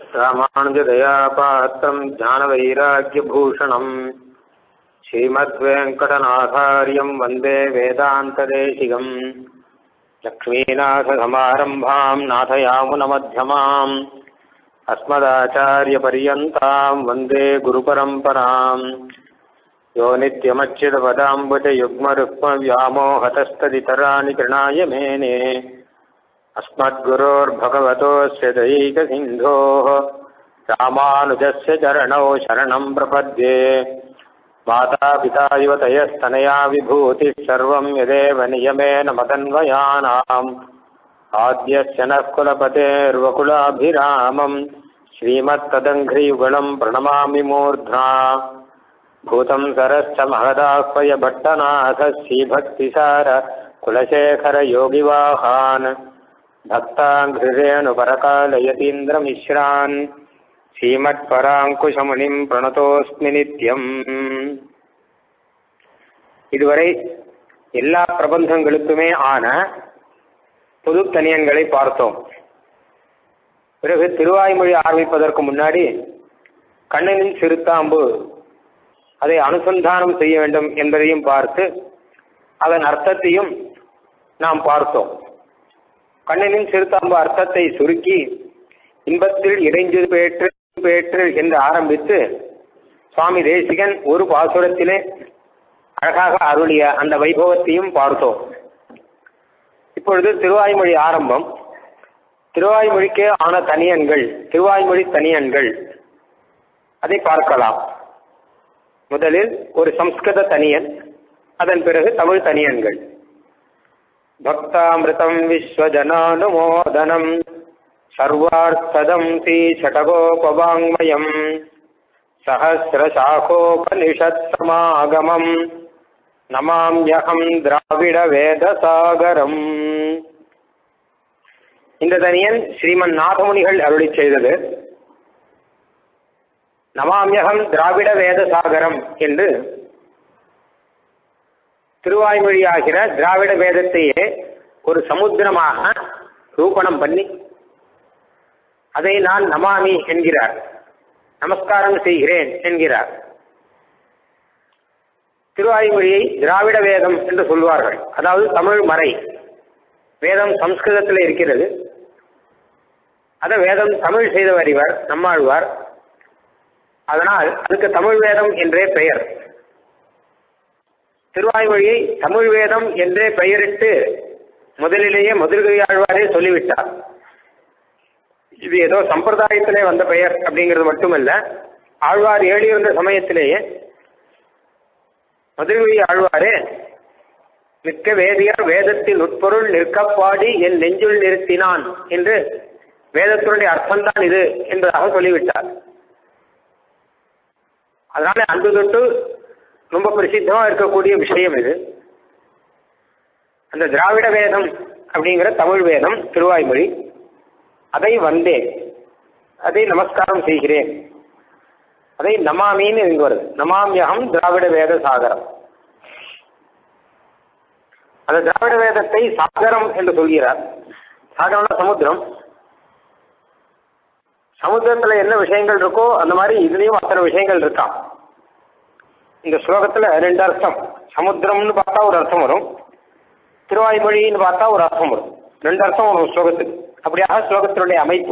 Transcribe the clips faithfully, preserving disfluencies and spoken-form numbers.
रामानुजदयापात्रं ज्ञानवैराग्यभूषणं श्रीमद्वेङ्कटनाथार्यं वन्दे वेदान्तदेशिकं लक्ष्मीनाथसमारम्भां नाथयामुनमध्यमाम् अस्मदाचार्यपर्यन्तां वन्दे गुरुपरम्परां यो नित्यमच्युतपदाम्बुजयुग्मरुक्मव्यामोहतस्तदितराणि तृणाय मेने अस्मद्गुरोर्भगवतोऽस्य दयैकसिन्धोः रामानुजस्य चरणौ शरणं प्रपद्ये। मातापिता युवतयस्तनया विभूतिः सर्वं यदेव नियमेन मदन्वयानाम् आद्यस्य नः कुलपतेर्वकुलाभिरामं श्रीमत्तदङ्घ्रियुगलं प्रणमामि मूर्ध्ना। भूतं सरश्च महदाह्वय भट्टनाथ श्रीभक्तिसार कुलशेखर योगिवाहान् भक्ताङ्घ्रिरेणुपरकालयतीन्द्रमिश्रान् श्रीमत्पराङ्कुशमुनिं प्रणतोऽस्मि नित्यम्. இதுவரை எல்லா பிரபந்தங்களுக்குமே ஆன பொது தனியன்களை பார்த்தோம். பிறகு திருவாய்மொழி ஆரம்பிப்பதற்கு முன்னாடி கண்ணனின் சிறுத்தாம்பு அதை அனுசந்தானம் செய்ய வேண்டும் என்பதையும் பார்த்து அதன் அர்த்தத்தையும் நாம் பார்த்தோம். கண்ணனின் சிறுத்தாம்பு அர்த்தத்தை சுருக்கி இன்பத்தில் இடைஞ்சு பேற்று பேற்று என்று ஆரம்பித்து சுவாமி தேசிகன் ஒரு பாசுரத்திலே அழகாக அருளிய அந்த வைபவத்தையும் பார்த்தோம். இப்பொழுது திருவாய்மொழி ஆரம்பம். திருவாய்மொழிக்கே ஆன தனியன்கள், திருவாய்மொழி தனியன்கள், அதை பார்க்கலாம். முதலில் ஒரு சம்ஸ்கிருத தனியன், அதன் பிறகு தமிழ் தனியன்கள். பக்தாமிருதம் விஸ்வஜனானுமோதனம் சர்வார்த்ததம் ஸ்ரீ ஷடகோபவாங்மயம் சஹஸ்ரசாகோபனிஷத் சமாகமம் நமாம்யகம் திராவிட வேதசாகரம். இந்த தனியன் ஸ்ரீமன் நாதமுனிகள் அருளி செய்தது. நமாம்யகம் திராவிட வேதசாகரம் என்று திருவாய்மொழியாகிற திராவிட வேதத்தையே ஒரு சமுத்திரமாக ரூபணம் பண்ணி அதை நான் நமாமி என்கிறார், நமஸ்காரம் செய்கிறேன் என்கிறார். திருவாய்மொழியை திராவிட வேதம் என்று சொல்வார்கள். அதாவது தமிழ் மறை. வேதம் சம்ஸ்கிருதத்தில் இருக்கிறது. அத வேதம் தமிழ் செய்தவர் இவர் நம்மாழ்வார். அதனால் அதுக்கு தமிழ் வேதம் என்றே பெயர். திருவாய்மொழியை தமிழ் வேதம் என்றே பெயரிட்டு முதலிலேயே மதுரகவி ஆழ்வாரே சொல்லிவிட்டார். இது ஏதோ சம்பிரதாயத்திலே வந்த பெயர் அப்படிங்கிறது மட்டுமல்ல, ஆழ்வார் ஏழியிருந்த சமயத்திலேயே மதுரகவி ஆழ்வாரே நிற்க வேதியர் வேதத்தின் உட்பொருள் நிற்கப்பாடி என் நெஞ்சுள் நிறுத்தினான் என்று வேதத்தினுடைய அர்த்தம்தான் இது என்பதாக சொல்லிவிட்டார். அதனால அன்று தொட்டு ரொம்ப பிரசித்தமா இருக்கக்கூடிய விஷயம் இது. அந்த திராவிட வேதம் அப்படிங்கிற தமிழ் வேதம் திருவாய்மொழி, அதை வந்தேன், அதை நமஸ்காரம் செய்கிறேன், அதை நமாமின்னு இங்கு வருது. நமாமியகம் திராவிட வேத சாகரம். அந்த திராவிட வேதத்தை சாகரம் என்று சொல்கிறார். சாகரம்னா சமுத்திரம். சமுத்திரத்துல என்ன விஷயங்கள் இருக்கோ அந்த மாதிரி இதுலயும் அத்தனை விஷயங்கள் இருக்கான். இந்த ஸ்லோகத்துல ரெண்டு அர்த்தம். சமுத்திரம்னு பார்த்தா ஒரு அர்த்தம் வரும், திருவாய்மொழின்னு பார்த்தா ஒரு அர்த்தம் வரும். ரெண்டு அர்த்தம் வரும் ஸ்லோகத்துக்கு. அப்படியாக ஸ்லோகத்தினுடைய அமைப்பு.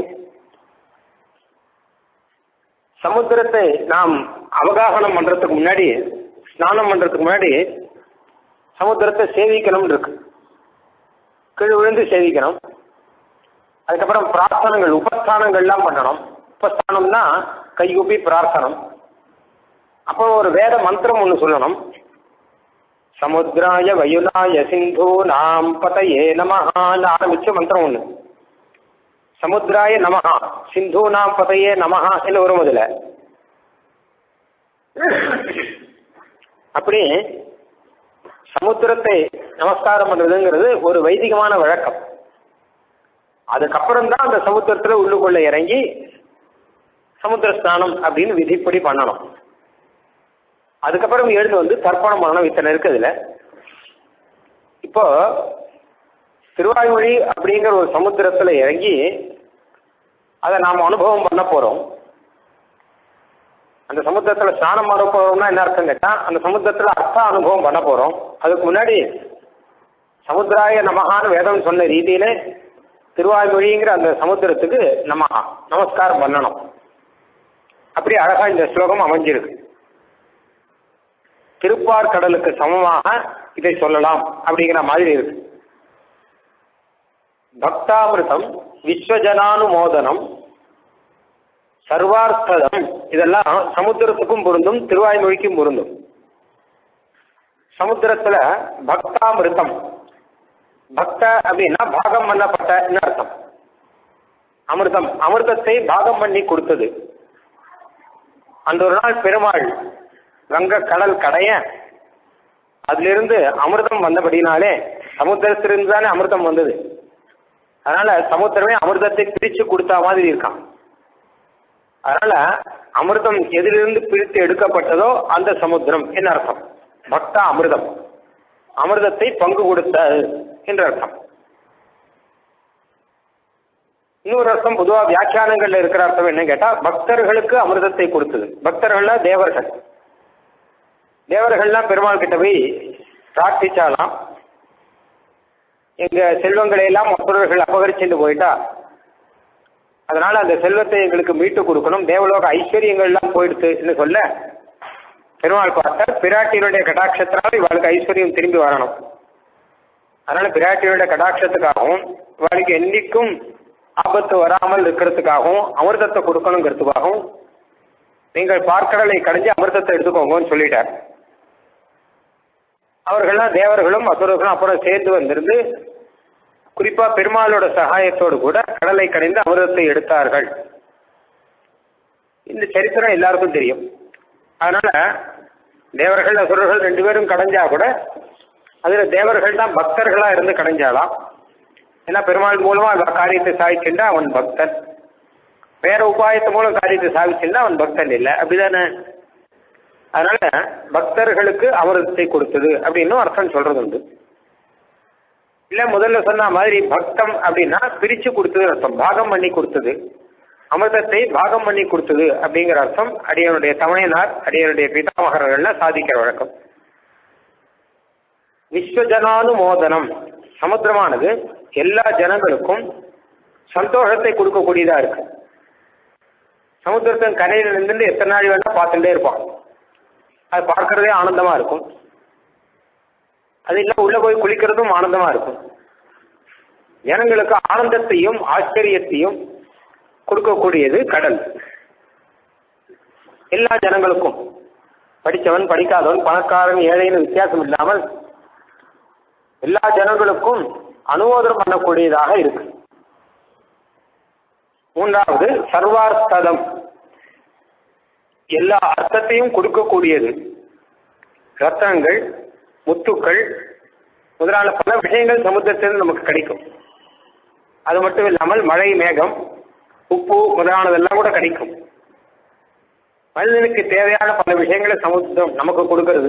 சமுத்திரத்தை நாம் அவகாசனம் பண்றதுக்கு முன்னாடி, ஸ்நானம் பண்றதுக்கு முன்னாடி சமுத்திரத்தை சேவிக்கணும் இருக்கு. கீழ் விழுந்து சேவிக்கணும். அதுக்கப்புறம் பிரார்த்தனைகள், உபஸ்தானங்கள்லாம் பண்ணணும். உபஸ்தானம்னா கையூப்பி பிரார்த்தனம். அப்போ ஒரு வேத மந்திரம் ஒன்று சொல்லணும். சமுத்திராய வயுனாய சிந்து நாம் பதயே நமஹான்னு ஆரம்பிச்ச மந்திரம் ஒன்று. சமுத்திராய நமஹா, சிந்து நாம் பதையே நமஹா என்று வரும். அதுல அப்படி சமுத்திரத்தை நமஸ்காரம் பண்றதுங்கிறது ஒரு வைதிகமான வழக்கம். அதுக்கப்புறம் தான் அந்த சமுத்திரத்துல உள்ளுக்குள்ள இறங்கி சமுத்திர ஸ்நானம் அப்படின்னு விதிப்படி பண்ணணும். அதுக்கப்புறம் எழுந்து வந்து தர்ப்பணம் பண்ணணும். இத்தனை இருக்குதுல. இப்போ திருவாய்மொழி அப்படிங்கிற ஒரு சமுத்திரத்துல இறங்கி அதை நாம் அனுபவம் பண்ண போறோம். அந்த சமுத்திரத்துல ஸ்நானம் பண்ண போறோம்னா என்ன அர்த்தம் கேட்டா, அந்த சமுத்திரத்துல அர்த்த அனுபவம் பண்ண போறோம். அதுக்கு முன்னாடி சமுத்திராய நமகான்னு வேதம் சொன்ன ரீதியிலே திருவாய்மொழிங்கிற அந்த சமுத்திரத்துக்கு நம்ம நமஸ்காரம் பண்ணணும். அப்படி அழகா இந்த ஸ்லோகம் அமைஞ்சிருக்கு. திருப்பார் கடலுக்கு சமமாக இதை சொல்லலாம் அப்படிங்கிற மாதிரி இருக்கு. பக்தாமிருதம், விஸ்வஜனானுமோதனம், சர்வார்த்ததம், இதெல்லாம் சமுத்திரத்துக்கும் பொருந்தும், திருவாய்மொழிக்கும் பொருந்தும். சமுத்திரத்துல பக்தாமிருதம், பக்த அப்படின்னா பாகம் பண்ணப்பட்ட அர்த்தம். அமிர்தம், அமிர்தத்தை பாகம் பண்ணி கொடுத்தது. அந்த ஒரு நாள் பெருமாள் வங்க கடல் கடைய அதிலிருந்து அமிர்தம் வந்தபடினாலே, சமுத்திரத்திலிருந்து தானே அமிர்தம் வந்தது. அதனால சமுத்திரமே அமிர்தத்தை பிரிச்சு கொடுத்த மாதிரி இருக்கான். அதனால அமிர்தம் எதிலிருந்து பிரித்து எடுக்கப்பட்டதோ அந்த சமுத்திரம் என்ன அர்த்தம். பக்தா அமிர்தம், அமிர்தத்தை பங்கு கொடுத்த என்ற அர்த்தம். இன்னொரு அர்த்தம் பொதுவாக வியாக்கியானங்கள்ல இருக்கிற அர்த்தம் என்ன கேட்டா, பக்தர்களுக்கு அமிர்தத்தை கொடுத்தது. பக்தர்கள்னா தேவர்கள். தேவர்கள்லாம் பெருமாள் கிட்ட போய் பிரார்த்திச்சாலாம், எங்க செல்வங்களை எல்லாம் மற்றவர்கள் அபகரிச்சுட்டு போயிட்டா, அதனால அந்த செல்வத்தை எங்களுக்கு மீட்டு கொடுக்கணும், தேவலோக ஐஸ்வர்யங்கள் எல்லாம் போயிடுத்து சொல்ல பெருமாள் பார்த்தார். பிராட்டியினுடைய கடாட்சத்தினால் இவளுக்கு ஐஸ்வர்யம் திரும்பி வரணும். அதனால பிராட்டியினுடைய கடாட்சத்துக்காகவும் இவளுக்கு என்னைக்கும் ஆபத்து வராமல் இருக்கிறதுக்காகவும் அமிர்தத்தை கொடுக்கணுங்கிறதுக்காகவும் நீங்கள் பார்க்கடலை கடைஞ்சி அமிர்தத்தை எடுத்துக்கோங்கன்னு சொல்லிட்டார். அவர்கள்லாம் தேவர்களும் அசுரர்களும் அப்புறம் சேர்ந்து வந்திருந்து குறிப்பா பெருமாளோட சகாயத்தோடு கூட கடலை கடைந்து அமிர்தத்தை எடுத்தார்கள். இந்த சரித்திரம் எல்லாருக்கும் தெரியும். அதனால தேவர்கள் அசுரர்கள் ரெண்டு பேரும் கடைஞ்சா கூட அதுல தேவர்கள் தான் பக்தர்களா இருந்து கடைஞ்சாலாம். ஏன்னா பெருமாள் மூலமா காரியத்தை சாதிச்சுட்டா அவன் பக்தன், வேற உபாயத்து மூலம் காரியத்தை சாதிச்சுட்டா அவன் பக்தன் இல்லை, அப்படிதானே? அதனால பக்தர்களுக்கு அமிர்தத்தை கொடுத்தது அப்படின்னு அர்த்தம் சொல்றது உண்டு. இல்ல முதல்ல சொன்ன மாதிரி பக்தம் அப்படின்னா பிரிச்சு கொடுத்தது அர்த்தம், பாகம் பண்ணி கொடுத்தது, அமிர்தத்தை பாகம் பண்ணி கொடுத்தது அப்படிங்கிற அர்த்தம் அடியனுடைய தமையனார் அடியனுடைய பிதாமகர்கள்ல சாதிக்கிற வழக்கம். விஸ்வஜனானுமோதனம், சமுத்திரமானது எல்லா ஜனங்களுக்கும் சந்தோஷத்தை கொடுக்கக்கூடியதா இருக்கு. சமுத்திரத்தின் கரையில நின்று எத்தனை நாள் வேணா பார்த்துட்டே இருப்பான், அது பார்க்கறதே ஆனந்தமா இருக்கும். அது இல்லை உள்ள போய் குளிக்கிறதும் ஆனந்தமா இருக்கும். ஜனங்களுக்கு ஆனந்தத்தையும் ஆச்சரியத்தையும் கொடுக்கக்கூடியது கடல். எல்லா ஜனங்களுக்கும், படித்தவன் படிக்காதவன் பணக்காரன் ஏழைன்னு வித்தியாசம் இல்லாமல் எல்லா ஜனங்களுக்கும் அனுமோதனம் பண்ணக்கூடியதாக இருக்கு. மூன்றாவது சர்வார்த்ததம், எல்லா அர்த்தத்தையும் கொடுக்கக்கூடியது. ரத்தனங்கள், முத்துக்கள் முதலான பல விஷயங்கள் சமுத்திரத்திலிருந்து நமக்கு கிடைக்கும். அது மட்டும் இல்லாமல் மழை, மேகம், உப்பு முதலானதெல்லாம் கூட கிடைக்கும். மனிதனுக்கு தேவையான பல விஷயங்களை சமுத்திரம் நமக்கு கொடுக்கிறது.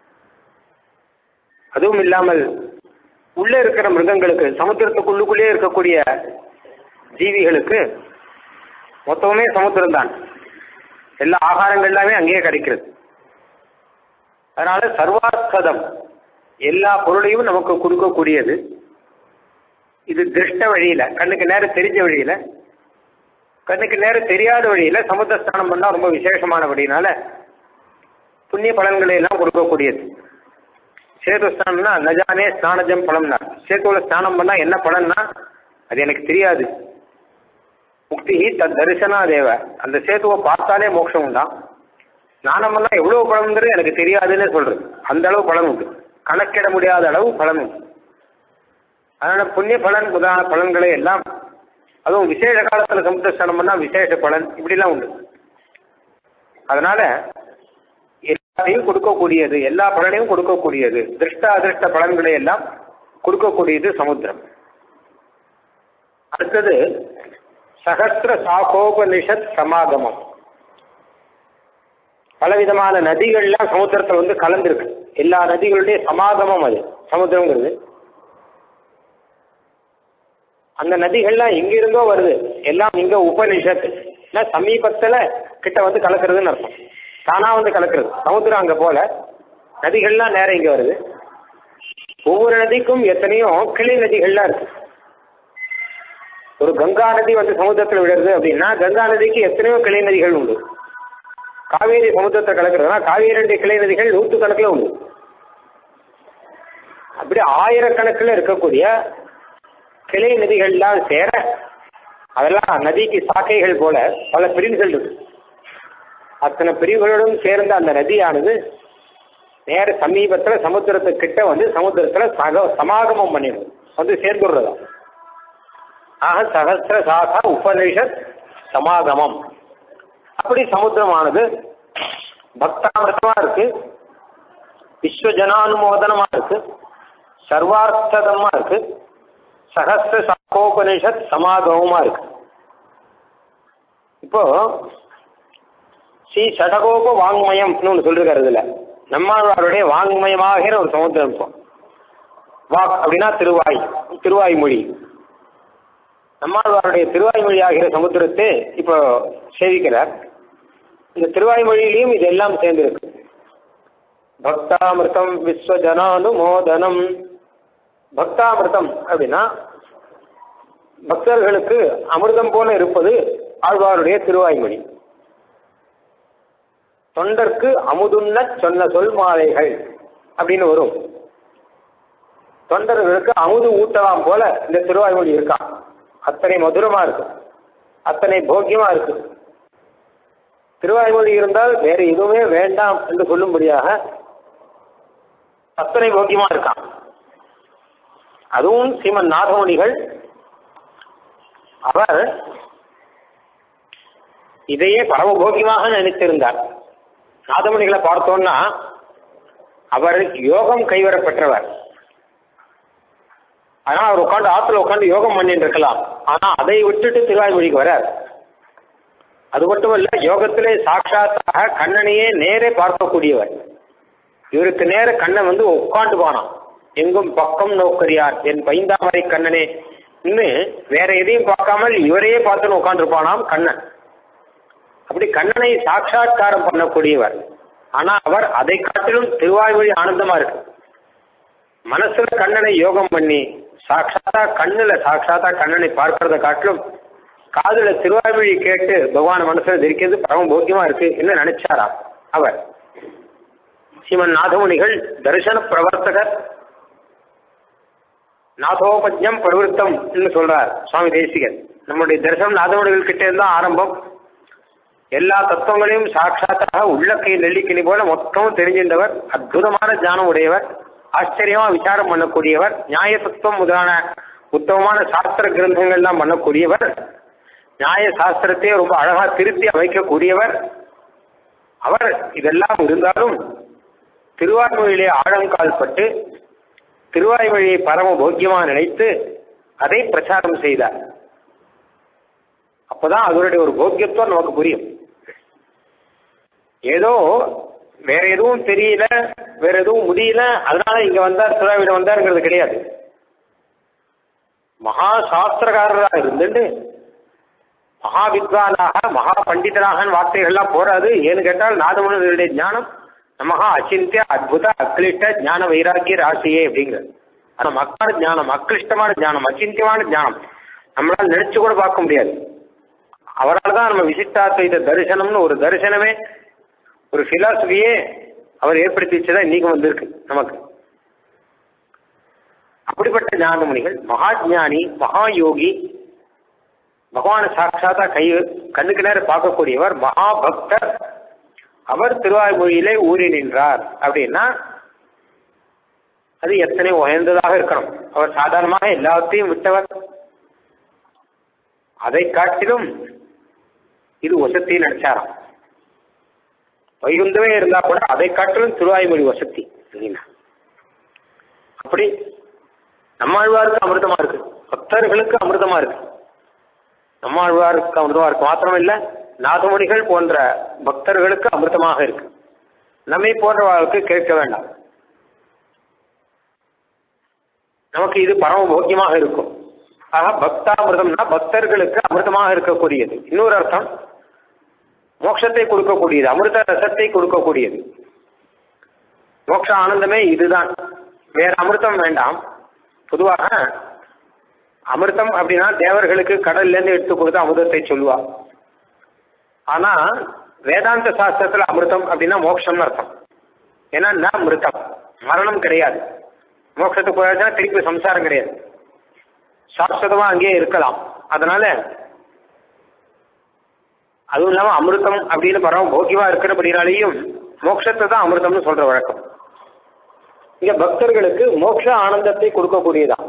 அதுவும் இல்லாமல் உள்ள இருக்கிற மிருகங்களுக்கு, சமுத்திரத்துக்குள்ளுக்குள்ளே இருக்கக்கூடிய ஜீவிகளுக்கு மொத்தமே சமுத்திரம் தான். எல்லா ஆகாரங்கள் எல்லாமே அங்கேயே கிடைக்கிறது. அதனால சர்வார்த்ததம், எல்லா பொருளையும் நமக்கு கொடுக்கக்கூடியது. இது திருஷ்ட வழியில, கண்ணுக்கு நேரம் தெரிஞ்ச வழியில, கண்ணுக்கு நேரம் தெரியாத வழியில சமுத்திர ஸ்நானம் பண்ணா ரொம்ப விசேஷமானபடினால புண்ணிய பலன்களை எல்லாம் கொடுக்கக்கூடியது. சேது ஸ்நானம்னா நஜானே ஸ்நானஜம் பலம்னா, சேத்துவில் ஸ்நானம் பண்ணா என்ன பலன்னா அது எனக்கு தெரியாது. முக்தி தத் தரிசனா தேவ, அந்த சேத்துவை பார்த்தாலே மோட்சம் உண்டாம். ஸ்நானம் பண்ணா எவ்வளவு பலன்கிறது எனக்கு தெரியாதுன்னு சொல்றது. அந்த அளவு பலன் உண்டு, கணக்கிட முடியாத அளவு பலன் உண்டு. அதனால புண்ணிய பலன் முதலான பலன்களை எல்லாம், அதுவும் விசேஷ காலத்துல சமுத்திர ஸ்நானம் பண்ணா விசேஷ பலன் இப்படிலாம் உண்டு. அதனால எல்லாத்தையும் கொடுக்கக்கூடியது, எல்லா பலனையும் கொடுக்கக்கூடியது, திருஷ்ட அதிருஷ்ட பலன்களை எல்லாம் கொடுக்கக்கூடியது சமுத்திரம். அடுத்தது சகஸ்ர சாகோபனிஷத் சமாகமம். பலவிதமான நதிகள்லாம் சமுத்திரத்தில் வந்து கலந்துருக்கு. எல்லா நதிகளுடைய சமாகமம் அது சமுத்திரங்கிறது. அந்த நதிகள்லாம் எங்கிருந்தோ வருது, எல்லாம் இங்க உபனிஷத் சமீபத்துல கிட்ட வந்து கலக்கிறதுன்னு அர்த்தம். தானா வந்து கலக்கிறது. சமுத்திரம் அங்க போல நதிகள்லாம் நேரம் இங்க வருது. ஒவ்வொரு நதிக்கும் எத்தனையோ கிளை நதிகள்லாம் இருக்கு. ஒரு கங்கா நதி வந்து சமுத்திரத்தில் விடுறது அப்படின்னா கங்கா நதிக்கு எத்தனையோ கிளை நதிகள் உண்டு. காவேரி சமுத்திரத்தை கலக்கிறதுனா காவேரியுடைய கிளை நதிகள் நூற்று கணக்கில் உண்டு. அப்படி ஆயிரக்கணக்கில் இருக்கக்கூடிய கிளை நதிகள்லாம் சேர அதெல்லாம் நதிக்கு சாக்கைகள் போல பல பிரிவுகள் இருக்கு. அத்தனை பிரிவுகளுடன் சேர்ந்த அந்த நதியானது நேர சமீபத்தில் சமுத்திரத்துக்கிட்ட வந்து சமுத்திரத்தில் சக சமாகமம் பண்ணிடும், வந்து சேர்ந்துடுறதா. ஆக சகஸ்ர சாகா உபனிஷத் சமாகமம். அப்படி சமுத்திரமானது பக்தாமிருத்தமா இருக்கு, விஸ்வஜனானுமோதனமா இருக்கு, சர்வார்த்ததமா இருக்கு, சகஸ்ர சாகோபனிஷத் சமாகமமா இருக்கு. இப்போ ஸ்ரீ சடகோப வாங்மயம்னு ஒன்று சொல்லிருக்காரு. இதுல நம்மாழ்வாருடைய வாங்மயமாகிற ஒரு சமுத்திரம். இப்போ வாக் அப்படின்னா திருவாய், திருவாய்மொழி. நம்மாழ்வாருடைய திருவாய்மொழி ஆகிற சமுத்திரத்தை இப்போ சேவிக்கிறார். இந்த திருவாய்மொழியிலையும் இதெல்லாம் சேர்ந்திருக்கு. பக்தாமிருத்தம் விஸ்வஜனானுமோதனம். பக்தாமிருத்தம் அப்படின்னா பக்தர்களுக்கு அமிர்தம் போல இருப்பது ஆழ்வாருடைய திருவாய்மொழி. தொண்டர்க்கு அமுதுன்ன சொன்ன சொல் மாலைகள் அப்படின்னு வரும். தொண்டர்களுக்கு அமுது ஊட்டலாம் போல இந்த திருவாய்மொழி இருக்கா. அத்தனை மதுரமா இருக்கு, அத்தனை போக்கியமா இருக்கு. திருவாய்மொழி இருந்தால் வேற எதுவுமே வேண்டாம் என்று சொல்லும்படியாக அத்தனை போக்கியமா இருக்கான். அதுவும் ஸ்ரீமன் நாதமுனிகள் அவர் இதையே பரமபோக்கியமாக நினைத்திருந்தார். நாதமுனிகளை பார்த்தோம்னா அவர் யோகம் கைவரப்பெற்றவர். அதனால் அவர் உட்காந்து ஆத்துல உட்காந்து யோகம் பண்ணிட்டு இருக்கலாம். ஆனா அதை விட்டுட்டு திருவாய்மொழிக்கு வரார். அது மட்டுமல்ல, யோகத்திலே சாட்சாத்தாக கண்ணனையே நேரே பார்க்கக்கூடியவர். இவருக்கு நேர கண்ணன் வந்து உட்காந்து போனான். எங்கும் பக்கம் நோக்கறியார் என் பைந்தாமரை கண்ணனே இன்னும் வேற எதையும் பார்க்காமல் இவரையே பார்த்துன்னு உட்காந்துருப்பானாம் கண்ணன். அப்படி கண்ணனை சாட்சாத்காரம் பண்ணக்கூடியவர். ஆனா அவர் அதை காட்டிலும் திருவாய்மொழி ஆனந்தமா இருக்கு. மனசுல கண்ணனை யோகம் பண்ணி சாட்சாத்தா கண்ணுல சாட்சாத்தா கண்ணனை பார்க்கறத காட்டிலும் காதுல திருவாய்மொழி கேட்டு பகவான் மனசுல தெரிக்கிறது பரம போக்கியமா இருக்கு என்ன நினைச்சாரா அவர். ஸ்ரீமன் நாதமுனிகள் தரிசன பிரவர்த்தகர், நாதோபஜம் பிரவருத்தம் சொல்றார் சுவாமி தேசிகர். நம்முடைய தரிசனம் நாதமுனிகள் கிட்டே இருந்தா ஆரம்பம். எல்லா தத்துவங்களையும் சாட்சாத்தாக உள்ளக்கை நெல்லிக்கினி போல மொத்தமும் தெரிஞ்சின்றவர், அற்புதமான ஞானம் உடையவர், ஆச்சரியமா விசாரம் பண்ணக்கூடியவர், நியாய தத்துவம் முதலான உத்தமமான சாஸ்திர கிரந்தங்கள்லாம் பண்ணக்கூடியவர், நியாய சாஸ்திரத்தையே ரொம்ப அழகா திருத்தி அமைக்கக்கூடியவர் அவர். இதெல்லாம் இருந்தாலும் திருவாய்மொழியிலே ஆழங்கால் பட்டு திருவாய்மொழியை பரம போக்கியமாக நினைத்து அதை பிரச்சாரம் செய்தார். அப்பதான் அதனுடைய ஒரு போக்கியத்துவம் நமக்கு புரியும். ஏதோ வேற எதுவும் தெரியல, வேற எதுவும் முடியல, அதனால இங்க வந்தார் திருவாய்மொழி வந்தாருங்கிறது கிடையாது. மகா சாஸ்திரகாரராக இருந்துட்டு மகா வித்வானாக மகா பண்டிதராக வார்த்தைகள்லாம் போராது. ஏன்னு கேட்டால் நாதமுனிகளுடைய ஞானம் நமகா அச்சிந்திய அத்புத அக்லிஷ்ட ஞான வைராக்கிய ராசியே அப்படிங்கிறது. ஆனா மக்கான ஞானம், அக்லிஷ்டமான ஞானம், அச்சிந்தியமான ஞானம் நம்மளால் நினைச்சு கூட பார்க்க முடியாது. அவரால் தான் நம்ம விசிஷ்டாத்வைத தரிசனம்னு ஒரு தரிசனமே, ஒரு பிலாசபியே அவர் ஏற்படுத்தி வச்சதா இன்னைக்கு வந்திருக்கு நமக்கு. அப்படிப்பட்ட ஞானமுனிகள் மகா ஞானி, மகா யோகி, பகவான சாட்சாத்தா கை கண்ணுக்கு நேரம் பார்க்கக்கூடியவர், மகா பக்தர். அவர் திருவாய்மொழியிலே ஊறி நின்றார் அப்படின்னா அது எத்தனை உயர்ந்ததாக இருக்கணும். அவர் சாதாரணமாக எல்லாத்தையும் விட்டவர். அதை காட்டிலும் இது வசத்தி நினைச்சாராம். வைகுந்தவே இருந்தா கூட அதை காட்டிலும் திருவாய்மொழி வசத்தி. அப்படி நம்மாழ்வாருக்கு அமிர்தமா இருக்கு, பக்தர்களுக்கு அமிர்தமா இருக்கு. நம்மாழ்வாருக்கு அமிர்தமா இருக்கு மாத்திரம் இல்ல, நாதமுனிகள் போன்ற பக்தர்களுக்கு அமிர்தமாக இருக்கு. நம்மை போன்றவர்களுக்கு கேட்க வேண்டாம். நமக்கு இது பரம போக்கியமாக இருக்கும். ஆக பக்தாமிர்தம்னா பக்தர்களுக்கு அமிர்தமாக இருக்கக்கூடியது. இன்னொரு அர்த்தம் மோட்சத்தை கொடுக்கக்கூடியது, அமிர்த ரசத்தை கொடுக்கக்கூடியது. மோட்ச ஆனந்தமே இதுதான், வேற அமிர்தம் வேண்டாம். பொதுவாக அமிர்தம் அப்படின்னா தேவர்களுக்கு கடல்ல இருந்து எடுத்து கொடுத்த அமிர்தத்தை சொல்லுவா. ஆனா வேதாந்த சாஸ்திரத்துல அமிர்தம் அப்படின்னா மோட்சம்னு அர்த்தம். ஏன்னா ந அமிர்தம், மரணம் கிடையாது. மோட்சத்துக்கு போயாச்சுன்னா திருப்பி சம்சாரம் கிடையாது, சாஸ்வதமா அங்கேயே இருக்கலாம். அதனால அதுவும் இல்லாம அமிர்தம் அப்படின்னு பரவ போக்கியமா இருக்கிறபடினாலையும் மோட்சத்தை தான் அமிர்தம்னு சொல்ற வழக்கம். இங்க பக்தர்களுக்கு மோட்ச ஆனந்தத்தை கொடுக்கக்கூடியதான்.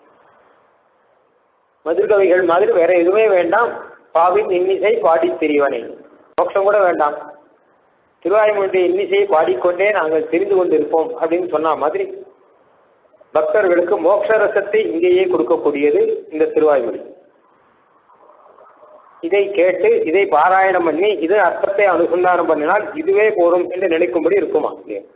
மதுர்கவிகள் மாதிரி வேற எதுவுமே வேண்டாம். பாவின் இன்னிசை பாடி திரிவனை, மோட்சம் கூட வேண்டாம், திருவாய்மொழி இன்னிசையை பாடிக்கொண்டே நாங்கள் தெரிந்து கொண்டிருப்போம் அப்படின்னு சொன்ன மாதிரி பக்தர்களுக்கு மோட்ச ரசத்தை இங்கேயே கொடுக்கக்கூடியது இந்த திருவாய்மொழி. இதை கேட்டு இதை பாராயணம் பண்ணி இது அர்த்தத்தை அனுசந்தானம் பண்ணினால் இதுவே போதும் என்று நினைக்கும்படி இருக்குமா?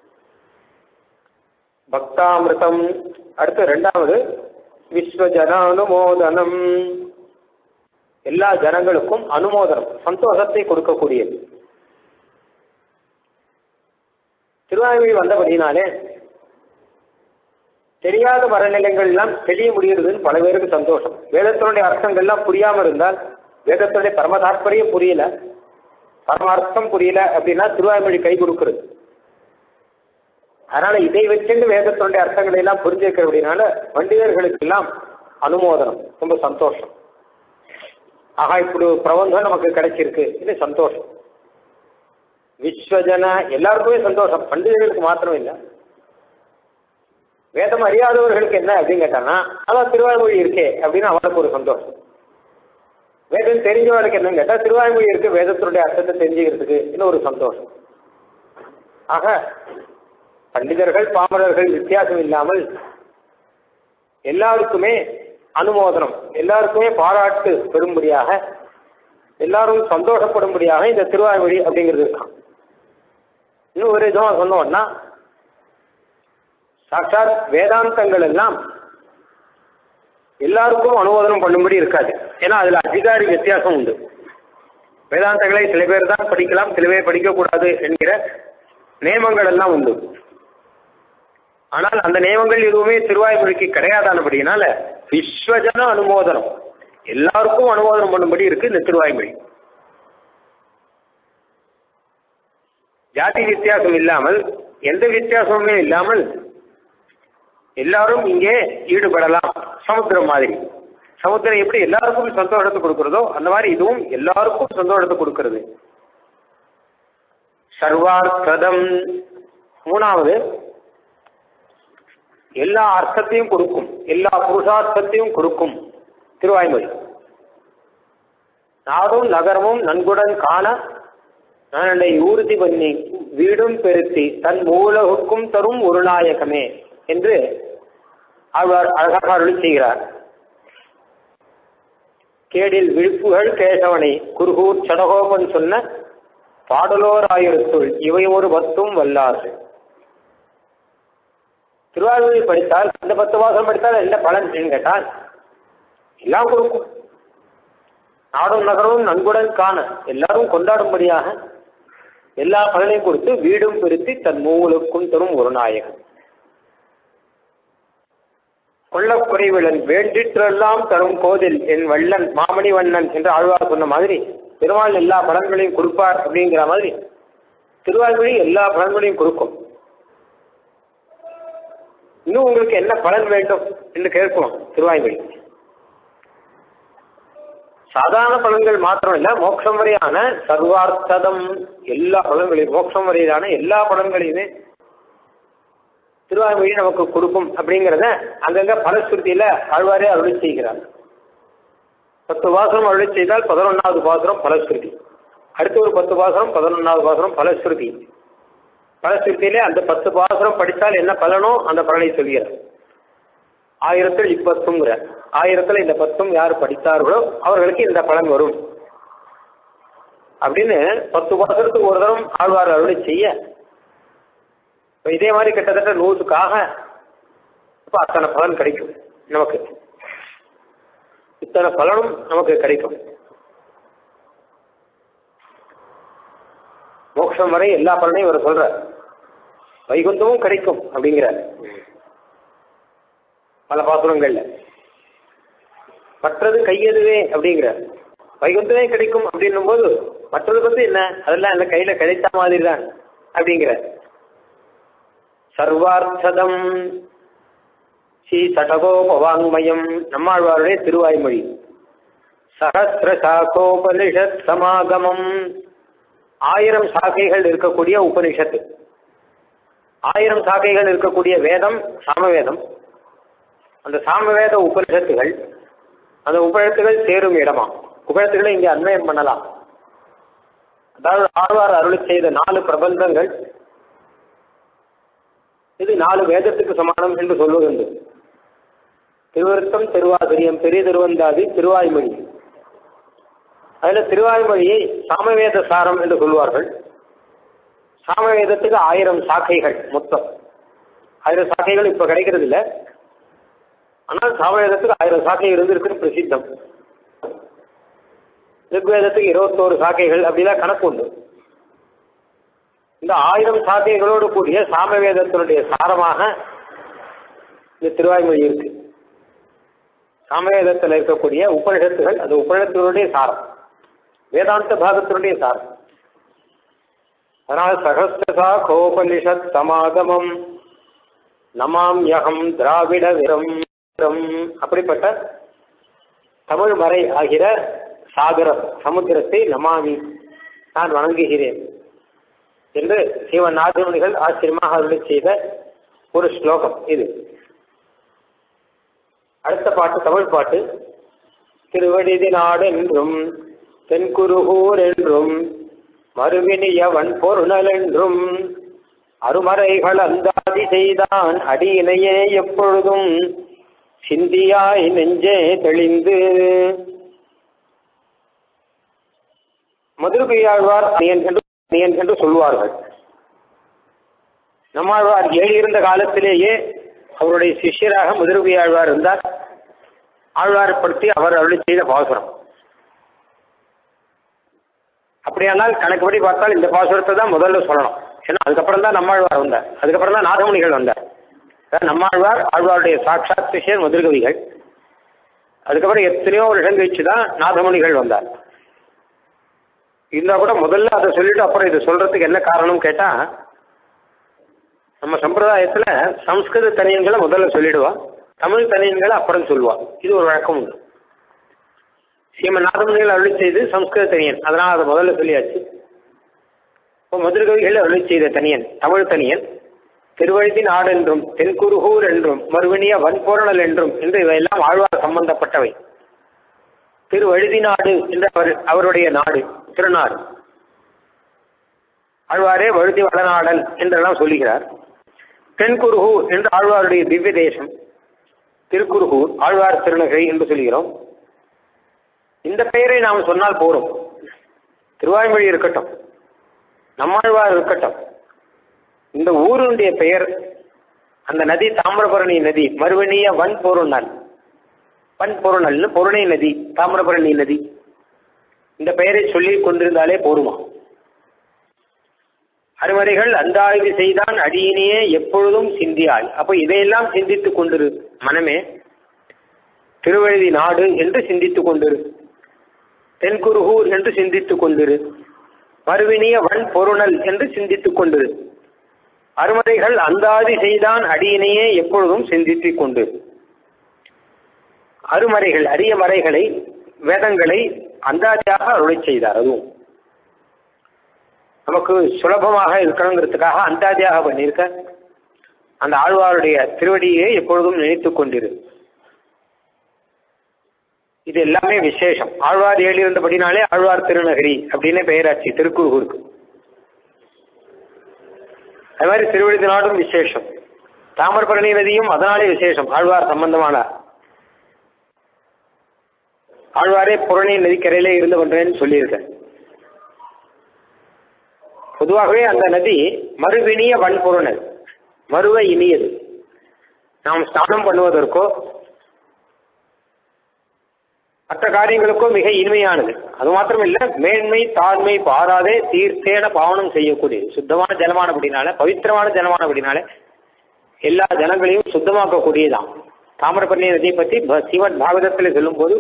பக்தாமிருதம். அடுத்து இரண்டாவது விஸ்வஜன அனுமோதனம், எல்லா ஜனங்களுக்கும் அனுமோதனம், சந்தோஷத்தை கொடுக்கக்கூடியது. திருவாய்மொழி வந்தபடினாலே தெரியாத வரநிலைகள் எல்லாம் தெரிய முடிகிறதுன்னு பல பேருக்கு சந்தோஷம். வேதத்தினுடைய அர்த்தங்கள்லாம் புரியாம இருந்தால், வேதத்தினுடைய பரம தாற்பயம் புரியல, பரமார்த்தம் புரியல அப்படின்னா திருவாய்மொழி கை கொடுக்கிறது. அதனால இதை வச்சுட்டு வேதத்தினுடைய அர்த்தங்களை எல்லாம் புரிஞ்சிருக்கிற அப்படின்னால பண்டிதர்களுக்கு எல்லாம் அனுமோதனம், ரொம்ப சந்தோஷம். ஆகா இப்படி ஒரு பிரபந்தம் நமக்கு கிடைச்சிருக்கு, இது சந்தோஷம். விஸ்வஜன எல்லாருக்குமே சந்தோஷம், பண்டிதர்களுக்கு மாத்திரம் இல்லை. வேதம் அறியாதவர்களுக்கு என்ன அப்படின்னு கேட்டான்னா அதான் திருவாய்மொழி இருக்கே அப்படின்னு அவனுக்கு ஒரு சந்தோஷம். வேதம் தெரிஞ்சவர்களுக்கு என்னன்னு கேட்டா திருவாய்மொழி இருக்கு, வேதத்தினுடைய அர்த்தத்தை தெரிஞ்சுக்கிறதுக்கு இன்னும் ஒரு சந்தோஷம். ஆக பண்டிதர்கள் பாமரர்கள் வித்தியாசம் இல்லாமல் எல்லாருக்குமே அனுமோதனம், எல்லாருக்குமே பாராட்டு பெறும்படியாக, எல்லாரும் சந்தோஷப்படும்படியாக இந்த திருவாய்மொழி அப்படிங்கிறது இருக்கான். இன்னும் ஒரு விதமா சொன்னோம்னா சாட்சாத் வேதாந்தங்கள் எல்லாம் எல்லாருக்கும் அனுமோதனம் பண்ணும்படி இருக்காது. ஏன்னா அதுல அதிகாரி வித்தியாசம் உண்டு. வேதாந்தங்களை சில பேர் தான் படிக்கலாம், சில பேர் படிக்கக்கூடாது என்கிற நியமங்கள் எல்லாம் உண்டு. ஆனால் அந்த நியமங்கள் எதுவுமே திருவாய்மொழிக்கு கிடையாதானபடினால விஸ்வஜன அனுமோதனம், எல்லாருக்கும் அனுமோதனம் பண்ணும்படி இருக்கு இந்த திருவாய்மொழி. ஜாதி வித்தியாசம் இல்லாமல், எந்த வித்தியாசமுமே இல்லாமல் எல்லாரும் இங்கே ஈடுபடலாம். சமுத்திரம் மாதிரி, சமுத்திரம் எப்படி எல்லாருக்கும் சந்தோஷத்தை கொடுக்கிறதோ அந்த மாதிரி இதுவும் எல்லாருக்கும் சந்தோஷத்தை கொடுக்கிறது. சர்வார்த்ததம். மூணாவது எல்லா அர்த்தத்தையும் கொடுக்கும், எல்லா புருஷார்த்தத்தையும் கொடுக்கும் திருவாய்மொழி. நாடும் நகரமும் நன்குடன் காண நானை ஊர்தி பண்ணி வீடும் பெருத்தி தன் மூலகுக்கும் தரும் ஒரு நாயகமே என்று அவர் அழகாக அருளி செய்கிறார். கேடில் விழுப்புகள் கேசவனை குருகூர் சடகோபன் சொன்ன பாடலோர் ஆயிரத்துள் இவை ஒரு பத்தும் வல்லாறு. திருவாரூரை படித்தால் இந்த பத்து வாசம் படித்தால் என்ன பலன் கேட்டால் எல்லாம் கொடுக்கும். நாடும் நகரமும் நன்குடன் காண எல்லாரும் கொண்டாடும்படியாக எல்லா பலனையும் கொடுத்து வீடும் பெருத்தி தன் மூவலுக்கும் தரும் ஒரு நாயகன். கொள்ளக்குறைவிலன் வேண்டிற்றெல்லாம் தரும் கோதில் என் வள்ளன் மாமணி வண்ணன் என்று ஆழ்வார் சொன்ன மாதிரி பெருமாள் எல்லா பலன்களையும் கொடுப்பார் அப்படிங்கிற மாதிரி திருவாய்மொழி எல்லா பலன்களையும் கொடுக்கும். இன்னும் உங்களுக்கு என்ன பலன் வேண்டும் என்று கேட்கணும். திருவாய்மொழி சாதாரண பலன்கள் மாத்திரம் இல்ல, மோட்சம் வரையான சர்வார்த்ததம் எல்லா பலன்களையும், மோட்சம் வரையிலான எல்லா பலன்களையுமே திருவாய்மொழி நமக்கு கொடுக்கும் அப்படிங்கிறத அங்கங்க பலஸ்ருதியில ஆழ்வாரே அருளி செய்கிறார். பத்து பாசனம் அருளி செய்தால் பதினொன்னாவது பாசனம் பலஸ்ருதி, அடுத்து ஒரு பத்து பாசனம் பதினொன்னாவது பாசனம் பலஸ்ருதி. பலஸ்ருதியிலே அந்த பத்து பாசனம் படித்தால் என்ன பலனோ அந்த பலனை சொல்கிறார். ஆயிரத்தில் இப்பத்துங்கிற ஆயிரத்துல இந்த பத்தும் யார் படித்தார்களோ அவர்களுக்கு இந்த பலன் வரும் அப்படின்னு பத்து பாசனத்துக்கு ஒரு தரம் ஆழ்வார் அருளி செய்ய, இதே மாதிரி கிட்டத்தட்ட நூற்றுக்காக இப்போ அத்தனை பலன் கிடைக்கும் நமக்கு. இத்தனை பலனும் நமக்கு கிடைக்கும். மோட்சம் வரை எல்லா பலனையும் இவர் சொல்ற, வைகுந்தமும் கிடைக்கும் அப்படிங்கிறார் பல பாசுரங்கள்ல. மற்றது கையெதுவே அப்படிங்கிறார். வைகுந்தமே கிடைக்கும் அப்படின்னும் போது மற்றது பத்தி என்ன, அதெல்லாம் இல்ல, கையில கிடைத்த மாதிரி தான் அப்படிங்கிறார். சர்வார்த்ததம் ஸ்ரீ சடகோபவாங்மயம் நம்மாழ்வாருடைய திருவாய்மொழி. சகஸ்ர சாகோபனிஷத் சமாகமம், ஆயிரம் சாக்கைகள் இருக்கக்கூடிய உபனிஷத்து. ஆயிரம் சாக்கைகள் இருக்கக்கூடிய வேதம் சாமவேதம். அந்த சாமவேத உபனிஷத்துகள், அந்த உபனிஷத்துகள் சேரும் இடமா. உபனிஷத்துகளை இங்கே அன்வயம் பண்ணலாம். அதாவது ஆழ்வார் அருளி செய்த நாலு பிரபந்தங்கள் இது நாலு வேதத்துக்கு சமானம் என்று சொல்வதுண்டு. திருவருத்தம், திருவாதிரியம், பெரிய திருவந்தாதி, திருவாய்மொழி. அதுல திருவாய்மொழியை சாமவேத சாரம் என்று சொல்வார்கள். சாமவேதத்துக்கு ஆயிரம் சாக்கைகள் மொத்தம். ஆயிரம் சாக்கைகள் இப்ப கிடைக்கிறது இல்லை. ஆனால் சாமவேதத்துக்கு ஆயிரம் சாக்கை இருந்திருக்கு பிரசித்தம். ரிக்வேதத்துக்கு இருபத்தோரு சாக்கைகள் அப்படிலாம் கணக்கு உண்டு. இந்த ஆயிரம் சாக்கைகளோடு கூடிய சாமவேதத்தினுடைய சாரமாக இந்த திருவாய்மொழி இருக்கு. சாமவேதத்தில் இருக்கக்கூடிய உபனிஷத்துகள் அது உபனிஷத்தினுடைய சாரம், வேதாந்த பாகத்தினுடைய சாரம். அதனால் சகஸ்ரசா கோபனிஷத் சமாகமம் நமாம் யகம் திராவிட விரம். அப்படிப்பட்ட தமிழ் மறை ஆகிற சாகரம் சமுத்திரத்தை நமாமி நான் வணங்குகிறேன் என்று சிவன் நாதமுனிகள் ஆச்சரியமாக அருளி செய்த ஒரு ஸ்லோகம் இது. அடுத்த பாட்டு தமிழ் பாட்டு. திருவடிதி நாடு என்றும் தென்குருகூர் என்றும் மறுவினியவன் பொருணல் என்றும் அருமறைகள் அந்தாதி செய்தான் அடியினையே எப்பொழுதும் சிந்தியாய் நெஞ்சே தெளிந்து. மதுரகையாழ்வார் அணியன் என்று சொல்வார்கள். நம்மாழ்வார் எழுதியிருந்த காலத்திலேயே அவருடைய சிஷ்யராக மதுரகையாழ்வார் இருந்தார். ஆழ்வாரை பற்றி அவர் அருளி செய்த பாசுரம். அப்படியானால் கணக்குப்படி பார்த்தால் இந்த பாசுரத்தை தான் முதல்ல சொல்லணும். ஏன்னா அதுக்கப்புறம் தான் நம்மாழ்வார் வந்தார், அதுக்கப்புறம் தான் நாதமுனிகள் வந்தார். நம்மாழ்வார் ஆழ்வாருடைய சாட்சாத் சிஷ்யர் மதுரகவிகள். அதுக்கப்புறம் எத்தனையோ வருஷம் கழிச்சு தான் நாதமுனிகள் வந்தார். இருந்தா கூட முதல்ல அதை சொல்லிட்டு அப்புறம் இதை சொல்றதுக்கு என்ன காரணம் கேட்டா, நம்ம சம்பிரதாயத்துல சம்ஸ்கிருத தனியன்களை முதல்ல சொல்லிடுவா, தமிழ் தனியன்களை அப்புறம் சொல்லுவா. இது ஒரு வழக்கம் உண்டு. ஸ்ரீமன் நாதமுனிகள் அருளி செய்து சம்ஸ்கிருத தனியன், அதனால் அதை முதல்ல சொல்லியாச்சு. இப்போ மதுரகவிகள் அருளி செய்த தனியன் தமிழ் தனியன். திருவழுதி நாடு என்றும் தென்குருகூர் என்றும் மறுவினிய வன்பொருணல் என்றும் என்று இவையெல்லாம் ஆழ்வார் சம்பந்தப்பட்டவை. திருவழுதி நாடு என்ற அவர் அவருடைய நாடு, திருநாடு. ஆழ்வாரே வழுதி வடநாடல் என்றெல்லாம் சொல்லுகிறார். தென்குருகூர் என்று ஆழ்வாருடைய திவ்ய தேசம். திருக்குருகூர் ஆழ்வார் திருநகரி என்று சொல்கிறோம். இந்த பெயரை நாம் சொன்னால் போரும். திருவாய்மொழி இருக்கட்டும், நம்மாழ்வார் இருக்கட்டும், இந்த ஊருடைய பெயர், அந்த நதி தாமிரபரணி நதி, மறுவணிய வன் பொருணல். வன் பொருணல்னு பொருணை நதி, தாமிரபரணி நதி. இந்த பெயரை சொல்லி கொண்டிருந்தாலே போருமா. அருமறைகள் அந்தாய்வு செய்தான் அடியினையே எப்பொழுதும் சிந்தியாய். அப்போ இதையெல்லாம் சிந்தித்துக் கொண்டிரு மனமே. திருவழுதி நாடு என்று சிந்தித்துக் கொண்டிரு, தென்குருகூர் என்று சிந்தித்துக் கொண்டிரு, மறுவினிய வன் பொருணல் என்று சிந்தித்துக் கொண்டிரு. அருமறைகள் அந்தாதி செய்தான் அடியினையே எப்பொழுதும் சிந்தித்துக் கொண்டு. அருமறைகள் அரிய மறைகளை வேதங்களை அந்தாதியாக அருளை செய்தார். அதுவும் நமக்கு சுலபமாக இருக்கணுங்கிறதுக்காக அந்தாதியாக பண்ணியிருக்க. அந்த ஆழ்வாருடைய திருவடியை எப்பொழுதும் நினைத்துக் கொண்டிரு. இது எல்லாமே விசேஷம். ஆழ்வார் ஏழிருந்தபடினாலே ஆழ்வார் திருநகரி அப்படின்னு பெயராட்சி திருக்குறுகூருக்கு. அது மாதிரி திருவழுதி நாடும் விசேஷம். தாமிரபரணி நதியும் அதனாலே விசேஷம். ஆழ்வார் சம்பந்தமான ஆழ்வாரே புரணி நதிக்கரையிலே இருந்து பண்றேன்னு சொல்லியிருக்க. பொதுவாகவே அந்த நதி மறுவினிய வன்பொருணல், மறுவ இனியது. நாம் ஸ்நானம் பண்ணுவதற்கோ மற்ற காரியங்களுக்கும் மிக இனிமையானது. அது மாத்திரம் இல்ல, மேன்மை தாழ்மை பாராதே தீர்த்தேன பாவனம் செய்யக்கூடியது. சுத்தமான ஜலமான அப்படினால, பவித்திரமான ஜலமான அப்படினால எல்லா ஜனங்களையும் சுத்தமாக்கக்கூடியதான். தாமிரபரணி நதியை பற்றி சிவன் பாகவதத்தில் சொல்லும் போது,